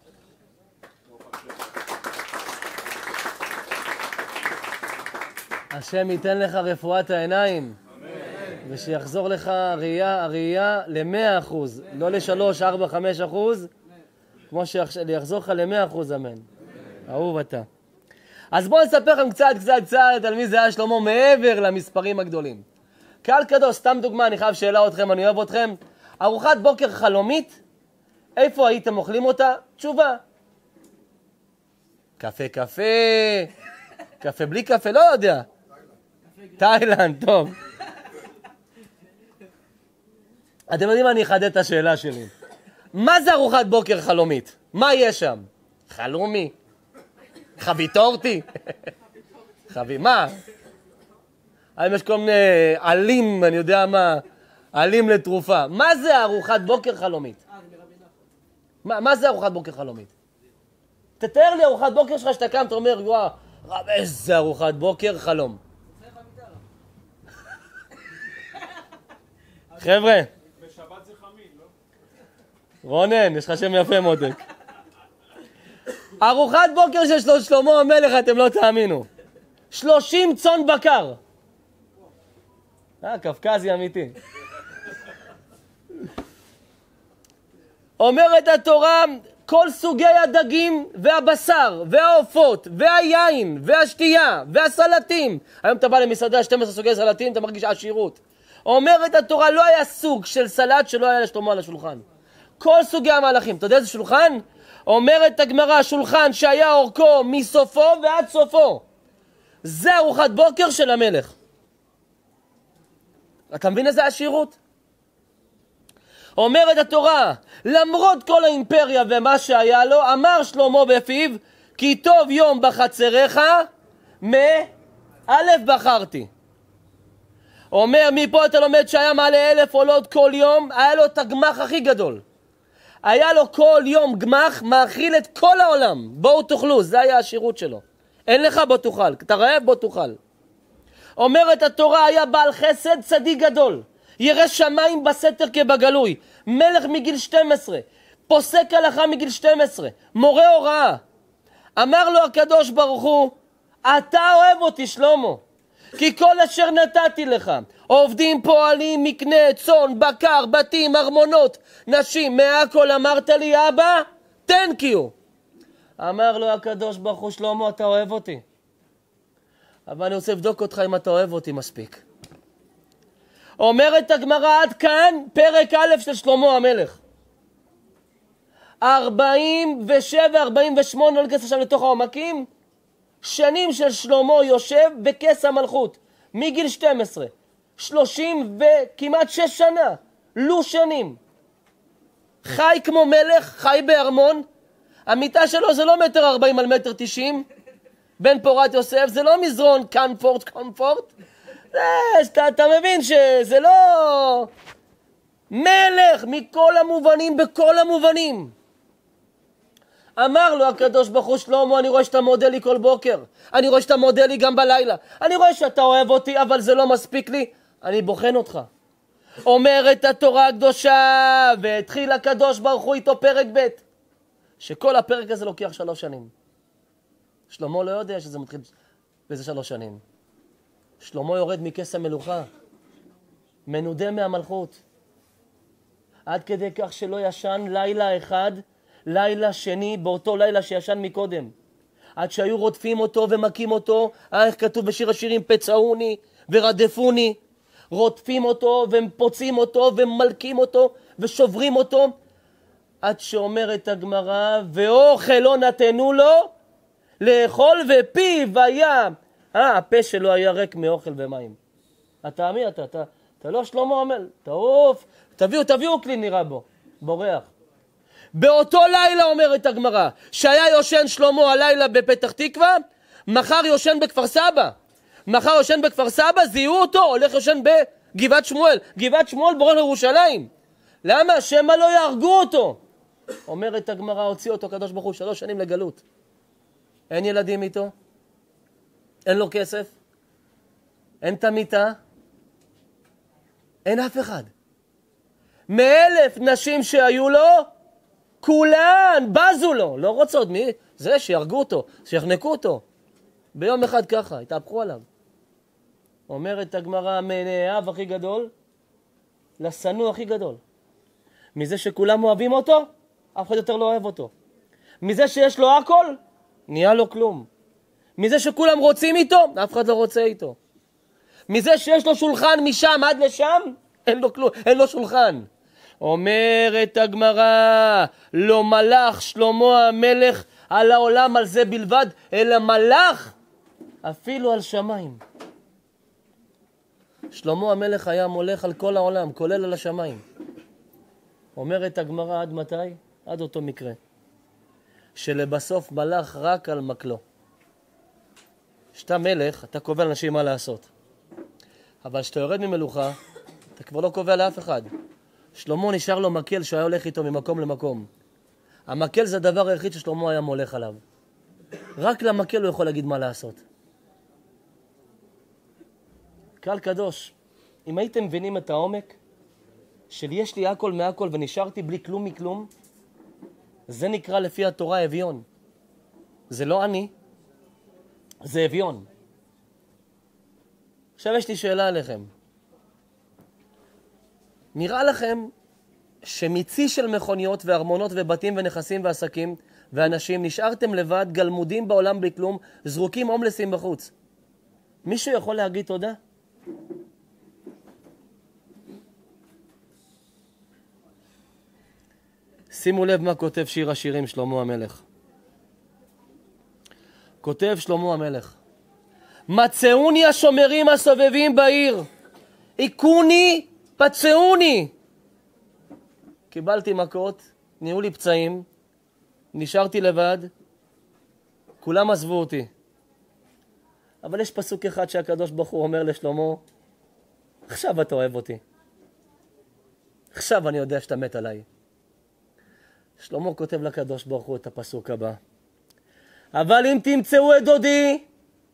השם ייתן לך רפואת העיניים, ושיחזור לך הראייה ל-100%, לא ל-3, 4, 5%, כמו שיחזור לך ל-100%, אמן. אהוב אתה. אז בואו נספר לכם קצת על מי זה היה שלמה מעבר למספרים הגדולים. קהל קדוש, סתם דוגמה, אני חייב שאלה אתכם, אני אוהב אתכם. ארוחת בוקר חלומית, איפה הייתם אוכלים אותה? תשובה. קפה בלי קפה, לא יודע. תאילנד, טוב. אתם יודעים מה, אני אחדד את השאלה שלי. מה זה ארוחת בוקר חלומית? מה יש שם? חלומי? חביתורתי? מה? האם יש כל מיני עלים, אני יודע מה, עלים לתרופה. מה זה ארוחת בוקר חלומית? מה זה ארוחת בוקר חלומית? תתאר לי ארוחת בוקר שלך שאתה קם, אתה אומר, וואו, רב, איזה ארוחת בוקר חלום. חבר'ה. בשבת זה חמין, לא? רונן, יש לך שם יפה מותק. ארוחת בוקר של שלמה המלך, אתם לא תאמינו. 30 צאן בקר. קפקזי אמיתי. אומרת התורה, כל סוגי הדגים והבשר והעופות והיין והשתייה והסלטים. היום אתה בא למסעדה 12 סוגי סלטים, אתה מרגיש עשירות. אומרת התורה, לא היה סוג של סלט שלא היה לשלמה על השולחן. כל סוגי המהלכים. אתה יודע איזה שולחן? אומרת הגמרא, שולחן שהיה אורכו מסופו ועד סופו. זה ארוחת בוקר של המלך. אתה מבין איזה עשירות? אומרת התורה, למרות כל האימפריה ומה שהיה לו, אמר שלמה בפיו, כי טוב יום בחצריך, מאלף בחרתי. אומר, מפה אתה לומד שהיה מעלה 1000 עולות כל יום, היה לו את הגמח הכי גדול. היה לו כל יום גמח, מאכיל את כל העולם. בואו תאכלו, זה היה השירות שלו. אין לך, בוא תאכל. אתה רעב, בוא תאכל. אומרת התורה, היה בעל חסד, צדיק גדול. ירא שמיים בסתר כבגלוי. מלך מגיל 12. פוסק הלכה מגיל 12. מורה הוראה. אמר לו הקדוש ברוך הוא, אתה אוהב אותי שלמה. כי כל אשר נתתי לך, עובדים, פועלים, מקנה, צאן, בקר, בתים, ארמונות, נשים, מהכל אמרת לי, אבא, thank you. אמר לו הקדוש ברוך הוא, שלמה, אתה אוהב אותי. אבל אני רוצה לבדוק אותך אם אתה אוהב אותי מספיק. אומרת הגמרא עד כאן, פרק א' של שלמה המלך. 47, 48, לא נכנס עכשיו לתוך העומקים, שנים של שלמה יושב בכס המלכות, מגיל 12, 30 וכמעט 6 שנה, לו שנים. חי כמו מלך, חי בארמון, המיטה שלו זה לא 1.40 מטר על 1.90 מטר, בן פורת יוסף, זה לא מזרון קומפורט, אתה מבין שזה לא מלך מכל המובנים, בכל המובנים. אמר לו הקדוש ברוך הוא, שלמה, אני רואה שאתה מודה לי כל בוקר, אני רואה שאתה מודה לי גם בלילה, אני רואה שאתה אוהב אותי, אבל זה לא מספיק לי, אני בוחן אותך. אומרת התורה הקדושה, והתחיל הקדוש ברוך הוא איתו פרק ב', שכל הפרק הזה לוקח 3 שנים. שלמה לא יודע שזה מתחיל באיזה 3 שנים. שלמה יורד מכס המלוכה, מנודה מהמלכות, עד כדי כך שלא ישן לילה אחד, לילה שני, באותו לילה שישן מקודם. עד שהיו רודפים אותו ומכים אותו, איך כתוב בשיר השירים, פצעוני ורדפוני, רודפים אותו ופוצעים אותו ומלכים אותו ושוברים אותו, עד שאומרת הגמרא, ואוכל לא נתנו לו לאכול ופיו היה, הפה שלו היה ריק מאוכל ומים. אתה אמי, אתה לא שלמה עמל, תעוף, תביאו כלי נראה בו, בורח. באותו לילה אומרת הגמרא, שהיה יושן שלמה הלילה בפתח תקווה, מחר יושן בכפר סבא. מחר יושן בכפר סבא, זיהו אותו, הולך יושן בגבעת שמואל. גבעת שמואל בורח לירושלים. למה? שמא לא יהרגו אותו. אומרת הגמרא, הוציא אותו הקדוש ברוך הוא 3 שנים לגלות. אין ילדים איתו, אין לו כסף, אין את המיטה, אין אף אחד. 1,000 נשים שהיו לו, כולן בזו לו, לא רוצות, מי? זה שירגו אותו, שיחנקו אותו. ביום אחד ככה, התהפכו עליו. אומרת הגמרא, מהאהב הכי גדול, לשנוא הכי גדול. מזה שכולם אוהבים אותו, אף אחד יותר לא אוהב אותו. מזה שיש לו הכל, נהיה לו כלום. מזה שכולם רוצים איתו, אף אחד לא רוצה איתו. מזה שיש לו שולחן משם עד לשם, אין לו כלום, אין לו שולחן. אומרת הגמרא, לא מלך שלמה המלך על העולם על זה בלבד, אלא מלך אפילו על שמיים. שלמה המלך היה מולך על כל העולם, כולל על השמיים. אומרת הגמרא, עד מתי? עד אותו מקרה. שלבסוף מלך רק על מקלו. שאתה מלך, אתה קובע לאנשים מה לעשות. אבל כשאתה יורד ממלוכה, אתה כבר לא קובע לאף אחד. שלמה נשאר לו מקל שהיה הולך איתו ממקום למקום. המקל זה הדבר היחיד ששלמה היה מולך עליו. רק למקל הוא יכול להגיד מה לעשות. קהל קדוש, אם הייתם מבינים את העומק של יש לי הכל מהכל ונשארתי בלי כלום מכלום, זה נקרא לפי התורה אביון. זה לא אני, זה אביון. עכשיו יש לי שאלה עליכם. נראה לכם שמצי של מכוניות וארמונות ובתים ונכסים ועסקים ואנשים נשארתם לבד, גלמודים בעולם בלי כלום, זרוקים הומלסים בחוץ. מישהו יכול להגיד תודה? שימו לב מה כותב שיר השירים שלמה המלך. כותב שלמה המלך, מצאוני השומרים הסובבים בעיר, עיקוני פצעוני. קיבלתי מכות, נהיו לי פצעים, נשארתי לבד, כולם עזבו אותי. אבל יש פסוק אחד שהקדוש ברוך הוא אומר לשלמה, עכשיו אתה אוהב אותי. עכשיו אני יודע שאתה מת עליי. שלמה כותב לקדוש ברוך הוא את הפסוק הבא. אבל אם תמצאו את דודי,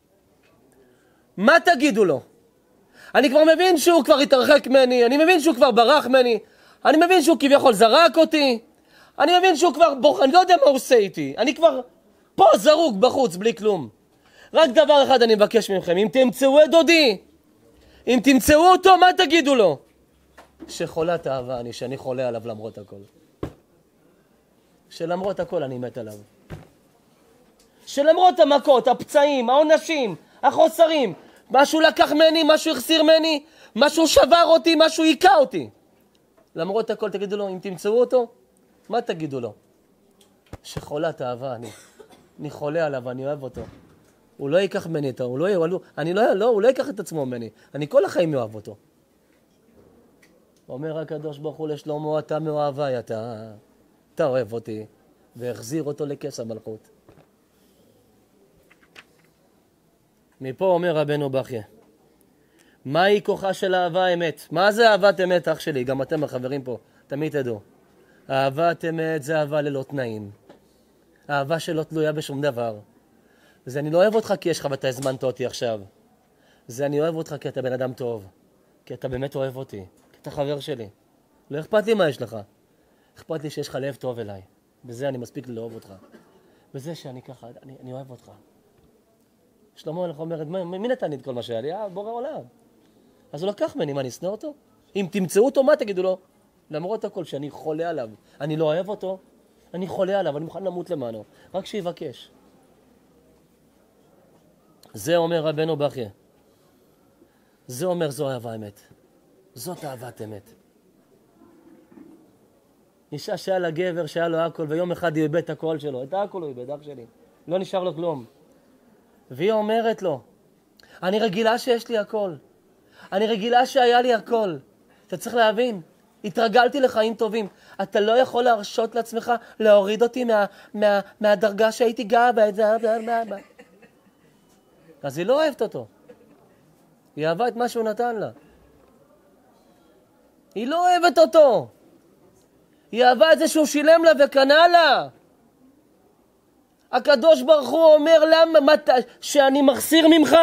מה תגידו לו? אני כבר מבין שהוא כבר התרחק ממני, אני מבין שהוא כבר ברח ממני, אני מבין שהוא כביכול זרק אותי, אני מבין שהוא כבר אני לא יודע מה הוא עושה איתי, אני כבר פה זרוק בחוץ בלי כלום. רק דבר אחד אני מבקש מכם, אם תמצאו את דודי, אם תמצאו אותו, מה תגידו לו? שחולת אהבה אני, שאני חולה עליו למרות הכל. שלמרות הכל אני מת עליו. שלמרות המכות, הפצעים, העונשים, החוסרים, משהו לקח ממני, משהו החסיר ממני, משהו שבר אותי, משהו עיקה אותי. למרות הכל תגידו לו, אם תמצאו אותו, מה תגידו לו? שחולת אהבה אני חולה עליו, אני אוהב אותו. הוא לא ייקח ממני אותו, הוא לא ייקח את עצמו ממני, אני כל החיים אוהב אותו. אומר הקדוש ברוך הוא לשלמה, אתה מאוהבי, אתה אוהב אותי, והחזיר אותו לכס המלכות. מפה אומר רבנו בחייה, מהי כוחה של אהבה אמת? מה זה אהבת אמת, אח שלי? גם אתם החברים פה, תמיד תדעו. אהבת אמת זה אהבה ללא תנאים. אהבה שלא תלויה בשום דבר. זה אני לא אוהב אותך כי יש לך ואתה הזמנת אותי עכשיו. זה אני אוהב אותך כי אתה בן אדם טוב. כי אתה באמת אוהב אותי. כי אתה חבר שלי. לא אכפת לי מה יש לך. אכפת לי שיש לך לב טוב אליי. בזה אני מספיק לאהוב אותך. בזה שאני ככה, אני אוהב אותך. שלמה הלך אומרת, מי נתן לי את כל מה שהיה לי? בורא עולם. אז הוא לקח ממני, מה, אני אשנא אותו? אם תמצאו אותו, מה תגידו לו? למרות הכל, שאני חולה עליו. אני לא אוהב אותו, אני חולה עליו, אני מוכן למות למענו. רק שיבקש. זה אומר רבנו בחייה. זה אומר זו אהבה אמת. זאת אהבת אמת. אישה שהיה לה גבר, שהיה לו הכל, ויום אחד היא איבד את הכל שלו. את הכל הוא איבד, אח שלי. לא נשאר לו כלום. והיא אומרת לו, אני רגילה שיש לי הכל. אני רגילה שהיה לי הכל. אתה צריך להבין, התרגלתי לחיים טובים. אתה לא יכול להרשות לעצמך להוריד אותי מהדרגה שהייתי גאה בה. אז היא לא אוהבת אותו. היא אהבה את מה שהוא נתן לה. היא לא אוהבת אותו. היא אהבה את זה שהוא שילם לה וקנה לה. הקדוש ברוך הוא אומר למה, שאני מחסיר ממך,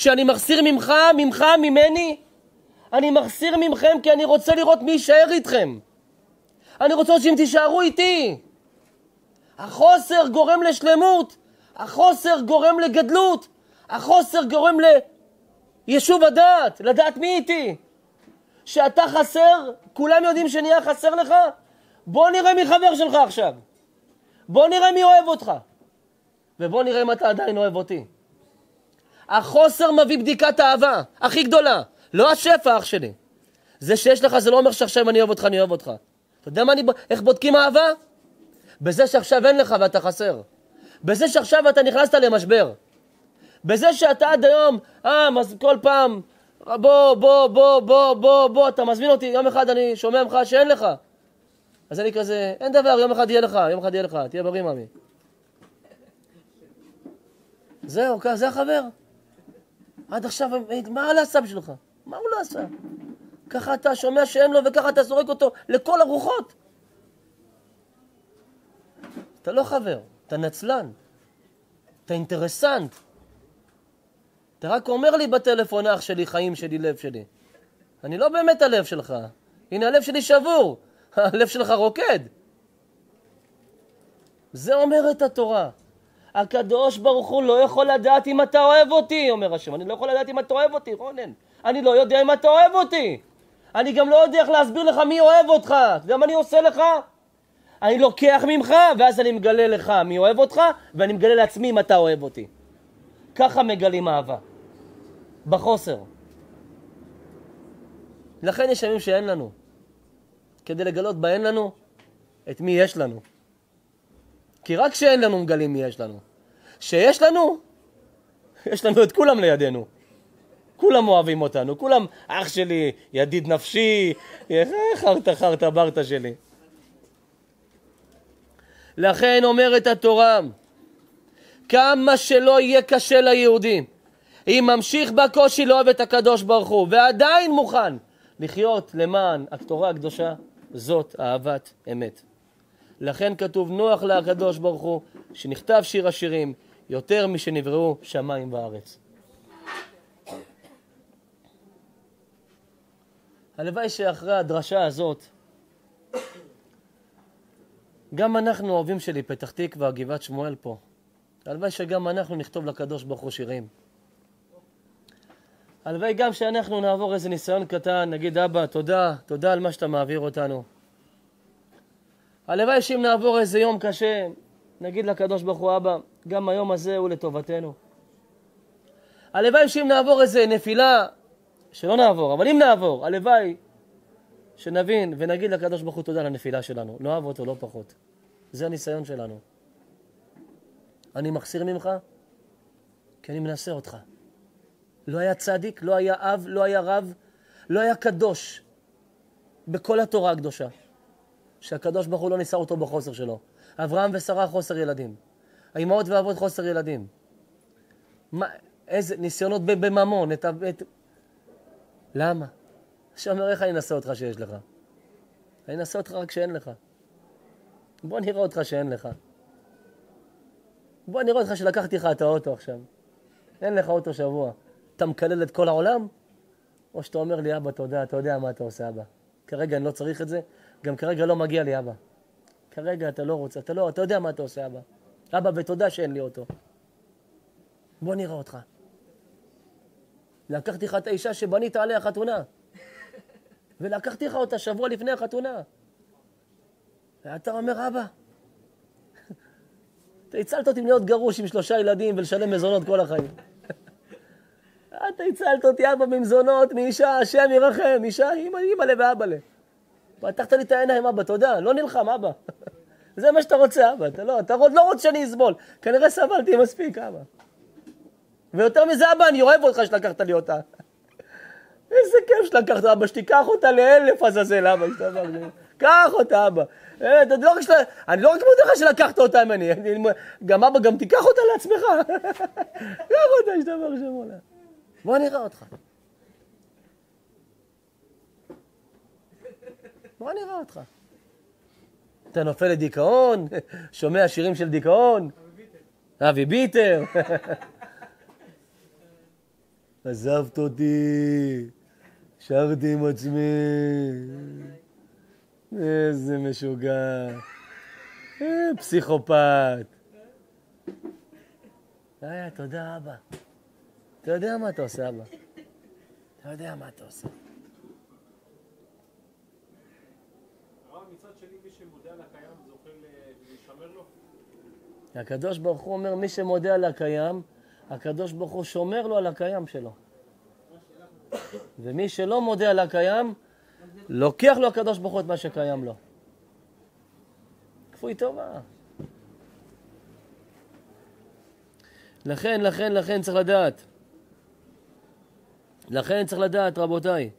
ממני. אני מחסיר ממכם כי אני רוצה לראות מי יישאר איתכם. אני רוצה שאם תישארו איתי. החוסר גורם לשלמות, החוסר גורם לגדלות, החוסר גורם ליישוב הדעת, לדעת מי איתי. שאתה חסר, כולם יודעים שנהיה חסר לך, בוא נראה מי חבר שלך עכשיו. בוא נראה מי אוהב אותך. ובוא נראה אם אתה עדיין אוהב אותי. החוסר מביא בדיקת האהבה הכי גדולה. לא השפע, אח שלי. זה שיש לך זה לא אומר שעכשיו אני אוהב אותך, אני אוהב אותך. אתה יודע איך בודקים אהבה? בזה שעכשיו אין לך ואתה חסר. בזה שעכשיו אתה נכנסת למשבר. בזה שאתה עד היום, כל פעם, בוא, אתה מזמין אותי, יום אחד אני שומע ממך שאין לך. אז אני כזה, אין דבר, יום אחד יהיה לך, תהיה בריא מאמי. זהו, זה החבר. עד עכשיו, מה לא עשה בשבילך? מה הוא לא עשה? ככה אתה שומע שאין לו וככה אתה זורק אותו לכל הרוחות. אתה לא חבר, אתה נצלן, אתה אינטרסנט. אתה רק אומר לי בטלפון, אח שלי, חיים שלי, לב שלי. אני לא באמת הלב שלך. הנה הלב שלי שבור, הלב שלך רוקד. זה אומרת התורה. הקדוש ברוך הוא לא יכול לדעת אם אתה אוהב אותי, אומר השם. אני לא יכול לדעת אם אתה אוהב אותי, רונן. אני לא יודע אם אתה אוהב אותי. אני גם לא יודע איך להסביר לך מי אוהב אותך. אתה יודע מה אני עושה לך? אני לוקח ממך, ואז אני מגלה לך מי אוהב אותך, ואני מגלה לעצמי אם אתה אוהב אותי. ככה מגלים אהבה. בחוסר. לכן יש ימים שאין לנו. כדי לגלות באין לנו, את מי יש לנו. כי רק שאין לנו מגלים מי יש לנו. שיש לנו, יש לנו את כולם לידינו. כולם אוהבים אותנו, כולם אח שלי, ידיד נפשי, חרטה ברטה שלי. לכן אומרת התורה, כמה שלא יהיה קשה ליהודי, אם ממשיך בקושי לאהוב את הקדוש ברוך הוא, ועדיין מוכן לחיות למען התורה הקדושה, זאת אהבת אמת. לכן כתוב נוח לקדוש ברוך הוא, שנכתב שיר השירים, יותר משנבראו שמיים וארץ. הלוואי שאחרי הדרשה הזאת, גם אנחנו אוהבים שלי, פתח תקווה, גבעת שמואל פה. הלוואי שגם אנחנו נכתוב לקדוש ברוך הוא שירים. הלוואי גם שאנחנו נעבור איזה ניסיון קטן, נגיד אבא, תודה, תודה על מה שאתה מעביר אותנו. הלוואי שאם נעבור איזה יום קשה, נגיד לקדוש ברוך הוא, אבא, גם היום הזה הוא לטובתנו. הלוואי שאם נעבור איזה נפילה, שלא נעבור, אבל אם נעבור, הלוואי שנבין ונגיד לקדוש ברוך הוא תודה על הנפילה שלנו. נאהב אותו לא פחות. זה הניסיון שלנו. אני מחסיר ממך, כי אני מנסה אותך. לא היה צדיק, לא היה אב, לא היה רב, לא היה קדוש בכל התורה הקדושה. שהקדוש ברוך הוא לא ניסה אותו בחוסר שלו. אברהם ושרה חוסר ילדים. האימהות והאבות חוסר ילדים. איזה ניסיונות בממון. למה? שאומר איך אני אנסה אותך שיש לך? אני אנסה אותך רק שאין לך. בוא נראה אותך שאין לך. בוא נראה אותך שלקחתי לך את האוטו עכשיו. אין לך אוטו שבוע. אתה מקלל את כל העולם? או שאתה אומר לי, אבא, תודה, אתה יודע מה אתה עושה, אבא. כרגע אני לא צריך את זה, גם כרגע לא מגיע לי, אבא. כרגע אתה לא רוצה, אתה יודע מה אתה עושה, אבא. אבא, ותודה שאין לי אוטו. בוא נראה אותך. לקחתי לך את האישה שבנית עליה חתונה. ולקחתי לך אותה שבוע לפני החתונה. ואתה אומר, אבא, אתה הצלת אותי להיות גרוש עם 3 ילדים ולשלם מזונות כל החיים. אתה הצלת אותי אבא ממזונות, מאישה, השם ירחם, אישה, אמא לב ואבא לב. פתחת לי את העיניים, אבא, תודה, לא נלחם, אבא. זה מה שאתה רוצה, אבא, אתה לא רוצה שאני אסבול. כנראה סבלתי מספיק, אבא. ויותר מזה, אבא, אני אוהב אותך שלקחת לי אותה. איזה כיף שלקחת, אבא, שתיקח אותה ל1,000 עזאזל, אבא, קח אותה, אבא. אני לא רק מודה לך שלקחת אותה ממני, גם אבא, גם תיקח אותה לעצמך. קח אותה, שתבר שמולה. בוא נראה אותך. בוא נראה אותך. אתה נופל לדיכאון, שומע שירים של דיכאון. אבי ביטר. עזבת אותי, שרתי עם עצמי. איזה משוגע. פסיכופת. תודה אבא. אתה יודע מה אתה עושה, אבא. אתה יודע מה אתה עושה. הרב, מצד שני, מי שמודה על הקיים זוכה להישמר לו? הקדוש ברוך הוא אומר, מי שמודה על הקיים, הקדוש ברוך הוא שומר לו על הקיים שלו. ומי שלא מודה על הקיים, לוקח לו הקדוש ברוך הוא את מה שקיים לו. כפוי טובה. לכן צריך לדעת. לכן צריך לדעת, רבותיי.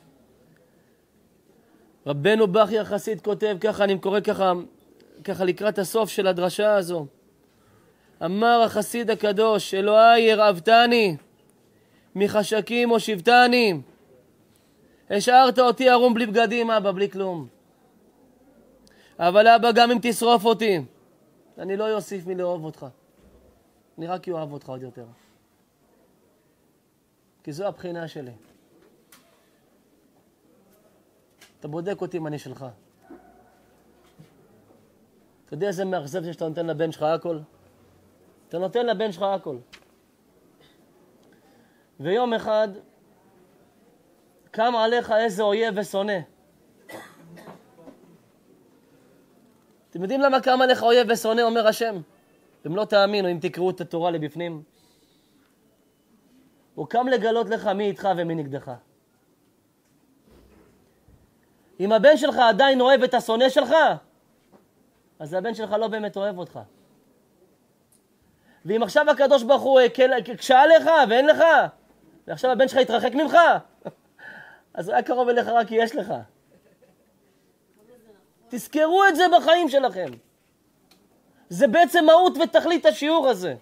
רבנו בכי החסיד כותב ככה, אני קורא ככה לקראת הסוף של הדרשה הזו. אמר החסיד הקדוש, אלוהי ירעבתני, מחשקים הושיבתני. השארת אותי ערום בלי בגדים, אבא, בלי כלום. אבל אבא, גם אם תשרוף אותי, אני לא יוסיף מלאהוב אותך. אני רק יאהב אותך עוד יותר. כי זו הבחינה שלי. אתה בודק אותי אם אני שלך. אתה יודע איזה מאכזב שאתה נותן לבן שלך הכל? אתה נותן לבן שלך הכל. ויום אחד קם עליך איזה אויב ושונא. אתם יודעים למה קם עליך אויב ושונא, אומר השם? אם לא תאמינו, אם תקראו את התורה לבפנים. הוא קם לגלות לך מי איתך ומי נגדך. אם הבן שלך עדיין אוהב את השונא שלך, אז הבן שלך לא באמת אוהב אותך. ואם עכשיו הקדוש ברוך הוא קשה לך ואין לך, ועכשיו הבן שלך יתרחק ממך, אז רק קרוב אליך רק כי יש לך. תזכרו את זה בחיים שלכם. זה בעצם מהות ותכלית השיעור הזה.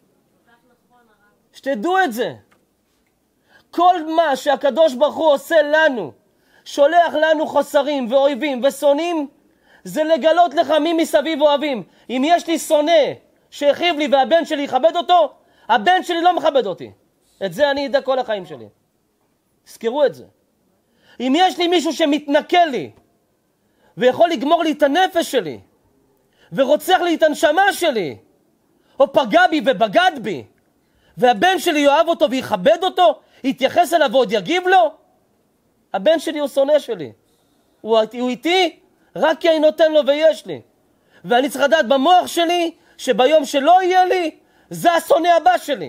שתדעו את זה. כל מה שהקדוש ברוך הוא עושה לנו, שולח לנו חוסרים ואויבים ושונאים, זה לגלות לך מי מסביב אוהבים. אם יש לי שונא שהחיב לי והבן שלי יכבד אותו, הבן שלי לא מכבד אותי. את זה אני אדע כל החיים שלי. תזכרו את זה. אם יש לי מישהו שמתנכל לי, ויכול לגמור לי את הנפש שלי, ורוצח לי את הנשמה שלי, או פגע בי ובגד בי, והבן שלי יאהב אותו ויכבד אותו, יתייחס אליו ועוד יגיב לו, הבן שלי הוא שונא שלי. הוא איתי רק כי אני נותן לו ויש לי. ואני צריך לדעת במוח שלי, שביום שלא יהיה לי, זה השונא הבא שלי.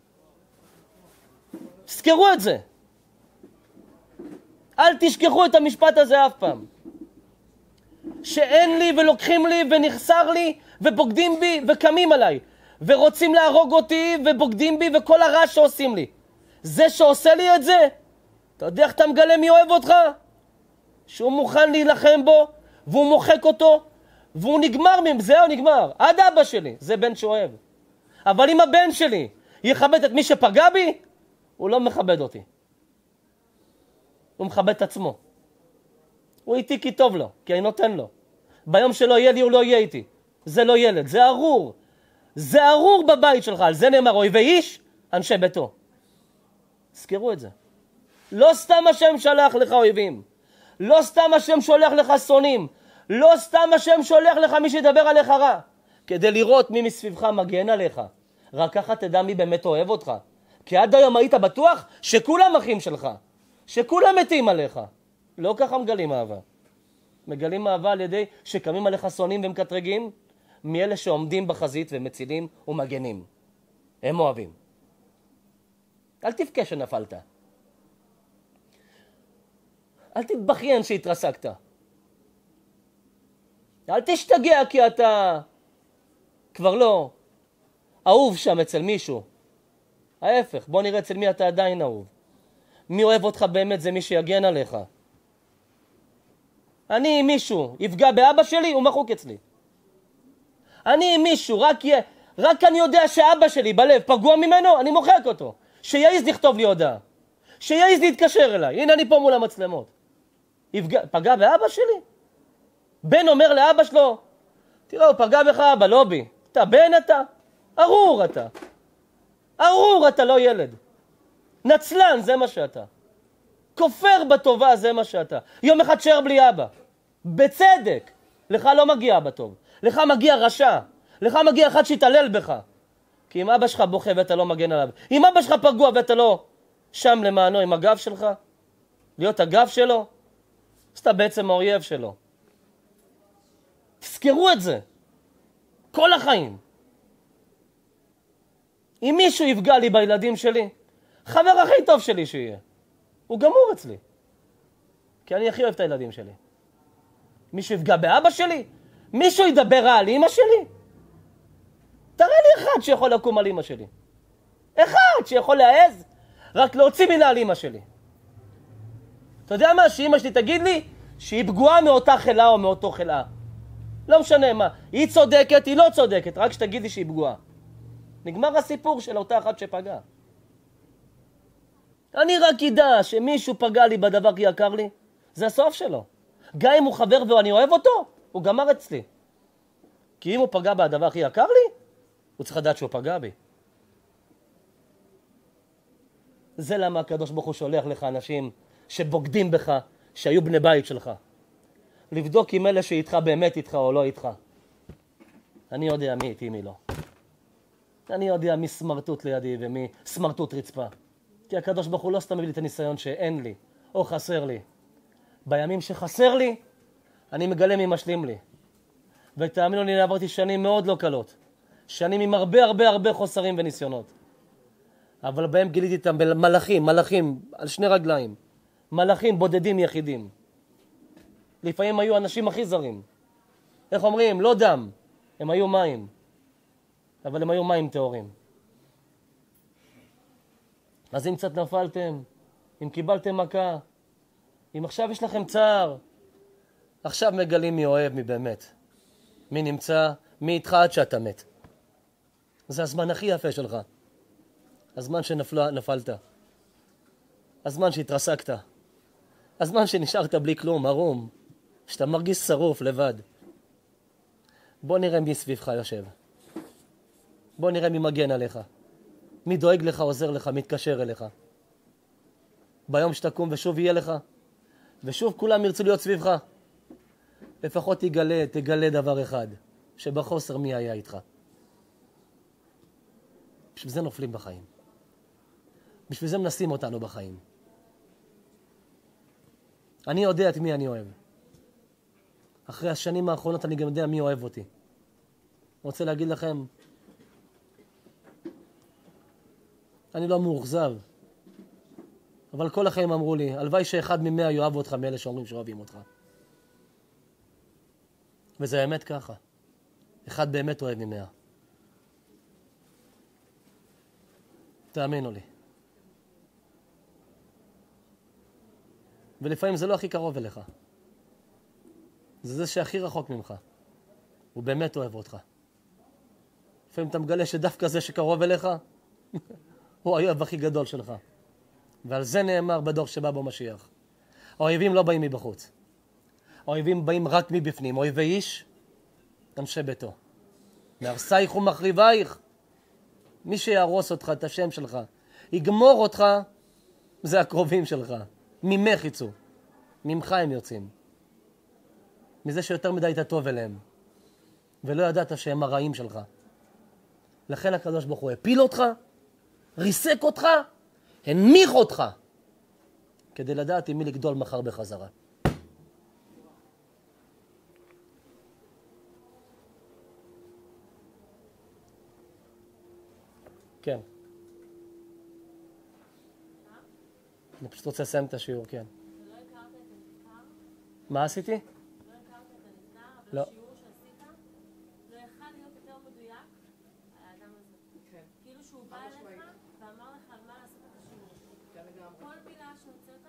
תזכרו את זה. אל תשכחו את המשפט הזה אף פעם. שאין לי ולוקחים לי ונחסר לי ובוגדים בי וקמים עליי. ורוצים להרוג אותי ובוגדים בי וכל הרע שעושים לי. זה שעושה לי את זה, אתה יודע איך אתה מגלה מי אוהב אותך? שהוא מוכן להילחם בו, והוא מוחק אותו, והוא נגמר זהו נגמר. עד אבא שלי, זה בן שאוהב. אבל אם הבן שלי יכבד את מי שפגע בי, הוא לא מכבד אותי. הוא מכבד את עצמו. הוא איתי כי טוב לו, כי אני נותן לו. ביום שלא יהיה לי, הוא לא יהיה איתי. זה לא ילד, זה ארור. זה ארור בבית שלך. על זה נאמר, אויבי איש, אנשי ביתו. תזכרו את זה. לא סתם השם שלח לך אויבים. לא סתם השם שולח לך שונאים. לא סתם השם שולח לך מי שידבר עליך רע. כדי לראות מי מסביבך מגן עליך. רק ככה תדע מי באמת אוהב אותך. כי עד היום היית בטוח שכולם אחים שלך. שכולם מתים עליך. לא ככה מגלים אהבה. מגלים אהבה על ידי שקמים עליך שונאים ומקטרגים, מאלה שעומדים בחזית ומצילים ומגנים. הם אוהבים. אל תבכה שנפלת. אל תתבכיין שהתרסקת. אל תשתגע כי אתה כבר לא אהוב שם אצל מישהו. ההפך, בוא נראה אצל מי אתה עדיין אהוב. מי אוהב אותך באמת זה מי שיגן עליך. אם מישהו יפגע באבא שלי, הוא מחוק אצלי. אם מישהו רק אני יודע שאבא שלי בלב פגוע ממנו, אני מוחק אותו. שיעז לכתוב לי הודעה. שיעז להתקשר אליי. הנה אני פה מול המצלמות. פגע באבא שלי? בן אומר לאבא שלו, תראה, הוא פגע בך אבא, לא בי. אתה בן אתה? ארור אתה. ארור אתה, לא ילד. נצלן, זה מה שאתה. כופר בטובה, זה מה שאתה. יום אחד שער בלי אבא. בצדק. לך לא מגיע אבא טוב. לך מגיע רשע. לך מגיע אחד שיתעלל בך. כי אם אבא שלך בוכה ואתה לא מגן עליו, אם אבא שלך פגוע ואתה לא שם למענו עם הגב שלך, להיות הגב שלו, אז אתה בעצם האויב שלו. תזכרו את זה. כל החיים. אם מישהו יפגע לי בילדים שלי, חבר הכי טוב שלי שיהיה, הוא גמור אצלי. כי אני הכי אוהב את הילדים שלי. מישהו יפגע באבא שלי? מישהו ידבר רע על אמא שלי? תראה לי אחד שיכול לקום על אמא שלי. אחד שיכול להעז רק להוציא מילה על אמא שלי. אתה יודע מה? שאמא שלי תגיד לי שהיא פגועה מאותה חלה או מאותו חלה. לא משנה מה. היא צודקת, היא לא צודקת, רק שתגיד לי שהיא פגועה. נגמר הסיפור של אותה אחת שפגעה. אני רק ידע שמישהו פגע לי בדבר כי יקר לי, זה הסוף שלו. גם אם הוא חבר ואני אוהב אותו, הוא גמר אצלי. כי אם הוא פגע בדבר הכי יקר לי, הוא צריך לדעת שהוא פגע בי. זה למה הקדוש ברוך הוא שולח לך אנשים שבוגדים בך, שהיו בני בית שלך. לבדוק אם אלה שאיתך באמת איתך או לא איתך. אני יודע מי איתי מי לא. אני יודע מי סמרטוט לידי ומי סמרטוט רצפה. כי הקדוש ברוך הוא לא סתם מביא לי את הניסיון שאין לי או חסר לי. בימים שחסר לי, אני מגלה מי משלים לי. ותאמינו לי, עברתי שנים מאוד לא קלות. שנים עם הרבה חוסרים וניסיונות. אבל בהם גיליתי איתם מלאכים על שני רגליים. מלאכים בודדים יחידים. לפעמים היו אנשים הכי זרים. איך אומרים? לא דם. הם היו מים. אבל הם היו מים טהורים. אז אם קצת נפלתם, אם קיבלתם מכה, אם עכשיו יש לכם צער, עכשיו מגלים מי אוהב, מי באמת. מי נמצא מי איתך עד שאתה מת. זה הזמן הכי יפה שלך. הזמן שנפלת. הזמן שהתרסקת. הזמן שנשארת בלי כלום, ערום. שאתה מרגיש שרוף לבד. בוא נראה מי סביבך יושב. בוא נראה מי מגן עליך. מי דואג לך, עוזר לך, מתקשר אליך. ביום שתקום ושוב יהיה לך. ושוב כולם ירצו להיות סביבך. לפחות תגלה דבר אחד. שבחוסר מי היה איתך. בשביל זה נופלים בחיים. בשביל זה מנסים אותנו בחיים. אני יודע את מי אני אוהב. אחרי השנים האחרונות אני גם יודע מי אוהב אותי. רוצה להגיד לכם, אני לא מאוכזב, אבל כל החיים אמרו לי, הלוואי שאחד מ100 יאהב אותך מאלה שאומרים שאוהבים אותך. וזה האמת ככה. אחד באמת אוהב מ100. תאמינו לי. ולפעמים זה לא הכי קרוב אליך. זה שהכי רחוק ממך. הוא באמת אוהב אותך. לפעמים אתה מגלה שדווקא זה שקרוב אליך, הוא האויב הכי גדול שלך. ועל זה נאמר בדור שבא בו משיח. האויבים לא באים מבחוץ. האויבים באים רק מבפנים. אויבי איש, אנשי ביתו. מהרסייך ומחריבייך. מי שיהרוס אותך, את השם שלך, יגמור אותך, זה הקרובים שלך. ממך יצאו. ממך הם יוצאים. מזה שיותר מדי אתה טוב אליהם. ולא ידעת שהם הרעים שלך. לכן הקדוש ברוך הוא הפיל אותך, ריסק אותך, הנמיך אותך, כדי לדעת עם מי לגדול מחר בחזרה. כן. אני פשוט רוצה לסיים את השיעור, כן. לא הכרת את הנפטר? מה עשיתי? לא הכרת את הנפטר, אבל לא. השיעור שעשית, לא יכל להיות יותר מדויק על האדם הזה. כאילו שהוא בא אליך ואמר לך על מה לעשות את השיעור. כל מילה שהוצאת,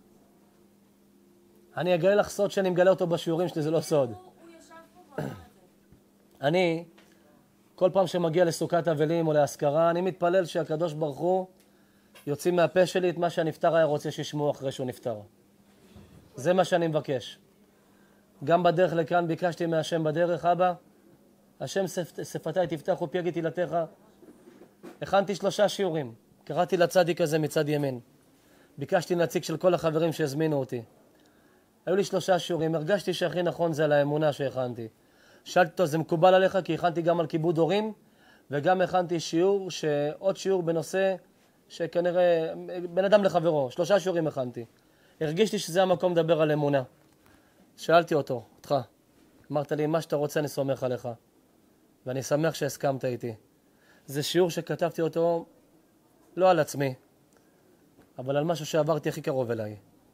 אני אגלה לך סוד שאני מגלה אותו בשיעורים שלי, זה לא סוד. הוא ישב פה ואמר את זה. אני, כל פעם שמגיע לסוכת אבלים או להזכרה, אני מתפלל שהקדוש ברוך הוא יוצאים מהפה שלי את מה שהנפטר היה רוצה שישמעו אחרי שהוא נפטר. זה מה שאני מבקש. גם בדרך לכאן ביקשתי מהשם בדרך, אבא, השם שפתיי תפתח ופי יגיד תהילתך. הכנתי 3 שיעורים. קראתי לצדיק הזה מצד ימין. ביקשתי נציג של כל החברים שהזמינו אותי. היו לי 3 שיעורים. הרגשתי שהכי נכון זה על האמונה שהכנתי. שאלתי אותו, זה מקובל עליך? כי הכנתי גם על כיבוד הורים, וגם הכנתי שיעור, עוד שיעור בנושא שכנראה בן אדם לחברו. 3 שיעורים הכנתי. הרגישתי שזה המקום לדבר על אמונה. שאלתי אותך. אמרת לי, מה שאתה רוצה אני סומך עליך. ואני שמח שהסכמת איתי. זה שיעור שכתבתי אותו לא על עצמי, אבל על משהו שעברתי הכי קרוב אליי.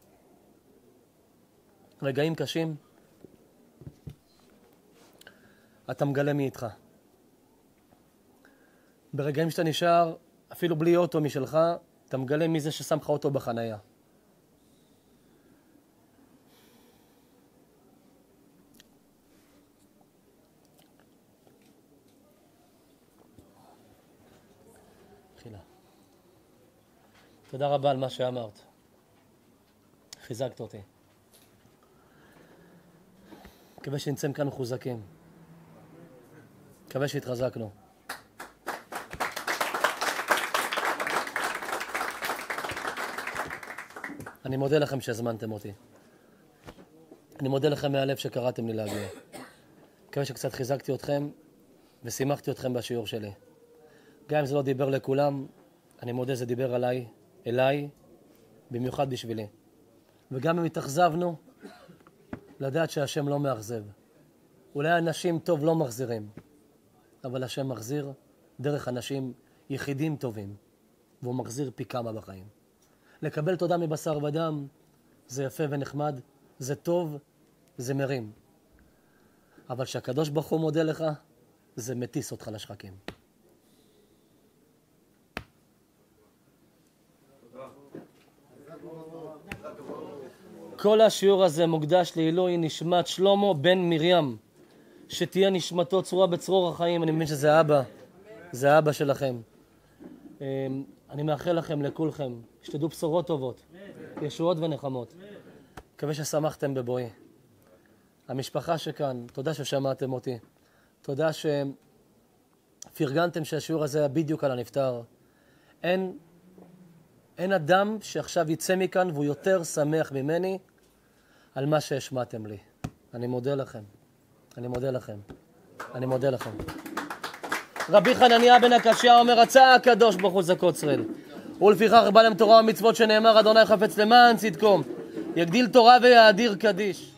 רגעים קשים, אתה מגלה מי איתך. ברגעים שאתה נשאר, אפילו בלי אוטו משלך, אתה מגלה מי זה ששם לך אוטו בחנייה. חילה. תודה רבה על מה שאמרת. חיזקת אותי. מקווה שנצאים כאן מחוזקים. מקווה שהתחזקנו. אני מודה לכם שהזמנתם אותי. אני מודה לכם מהלב שקראתם לי להגיע. מקווה שקצת חיזקתי אתכם ושימחתי אתכם בשיעור שלי. גם אם זה לא דיבר לכולם, אני מודה זה דיבר אליי, במיוחד בשבילי. וגם אם התאכזבנו, לדעת שהשם לא מאכזב. אולי אנשים טוב לא מחזירים, אבל השם מחזיר דרך אנשים יחידים טובים, והוא מחזיר פי כמה בחיים. לקבל תודה מבשר ודם, זה יפה ונחמד, זה טוב, זה מרים. אבל שהקדוש ברוך הוא מודה לך, זה מטיס אותך לשחקים. כל השיעור הזה מוקדש לעילוי נשמת שלמה בן מרים, שתהיה נשמתו צרורה בצרור החיים. אני מבין שזה אבא, זה אבא שלכם. אני מאחל לכם, לכולכם, שתדעו בשורות טובות, ישועות ונחמות. מקווה ששמחתם בבואי. המשפחה שכאן, תודה ששמעתם אותי. תודה שפרגנתם שהשיעור הזה היה בדיוק על הנפטר. אין אדם שעכשיו יצא מכאן והוא יותר שמח ממני על מה שהשמעתם לי. אני מודה לכם. אני מודה לכם. אני מודה לכם. רבי חנניה בן הקשיא אומר, רצה הקדוש ברוך הוא זכות ישראל. ולפיכך בא להם תורה ומצוות שנאמר, אדוני חפץ למען צדקו. יגדיל תורה ויאדיר קדיש.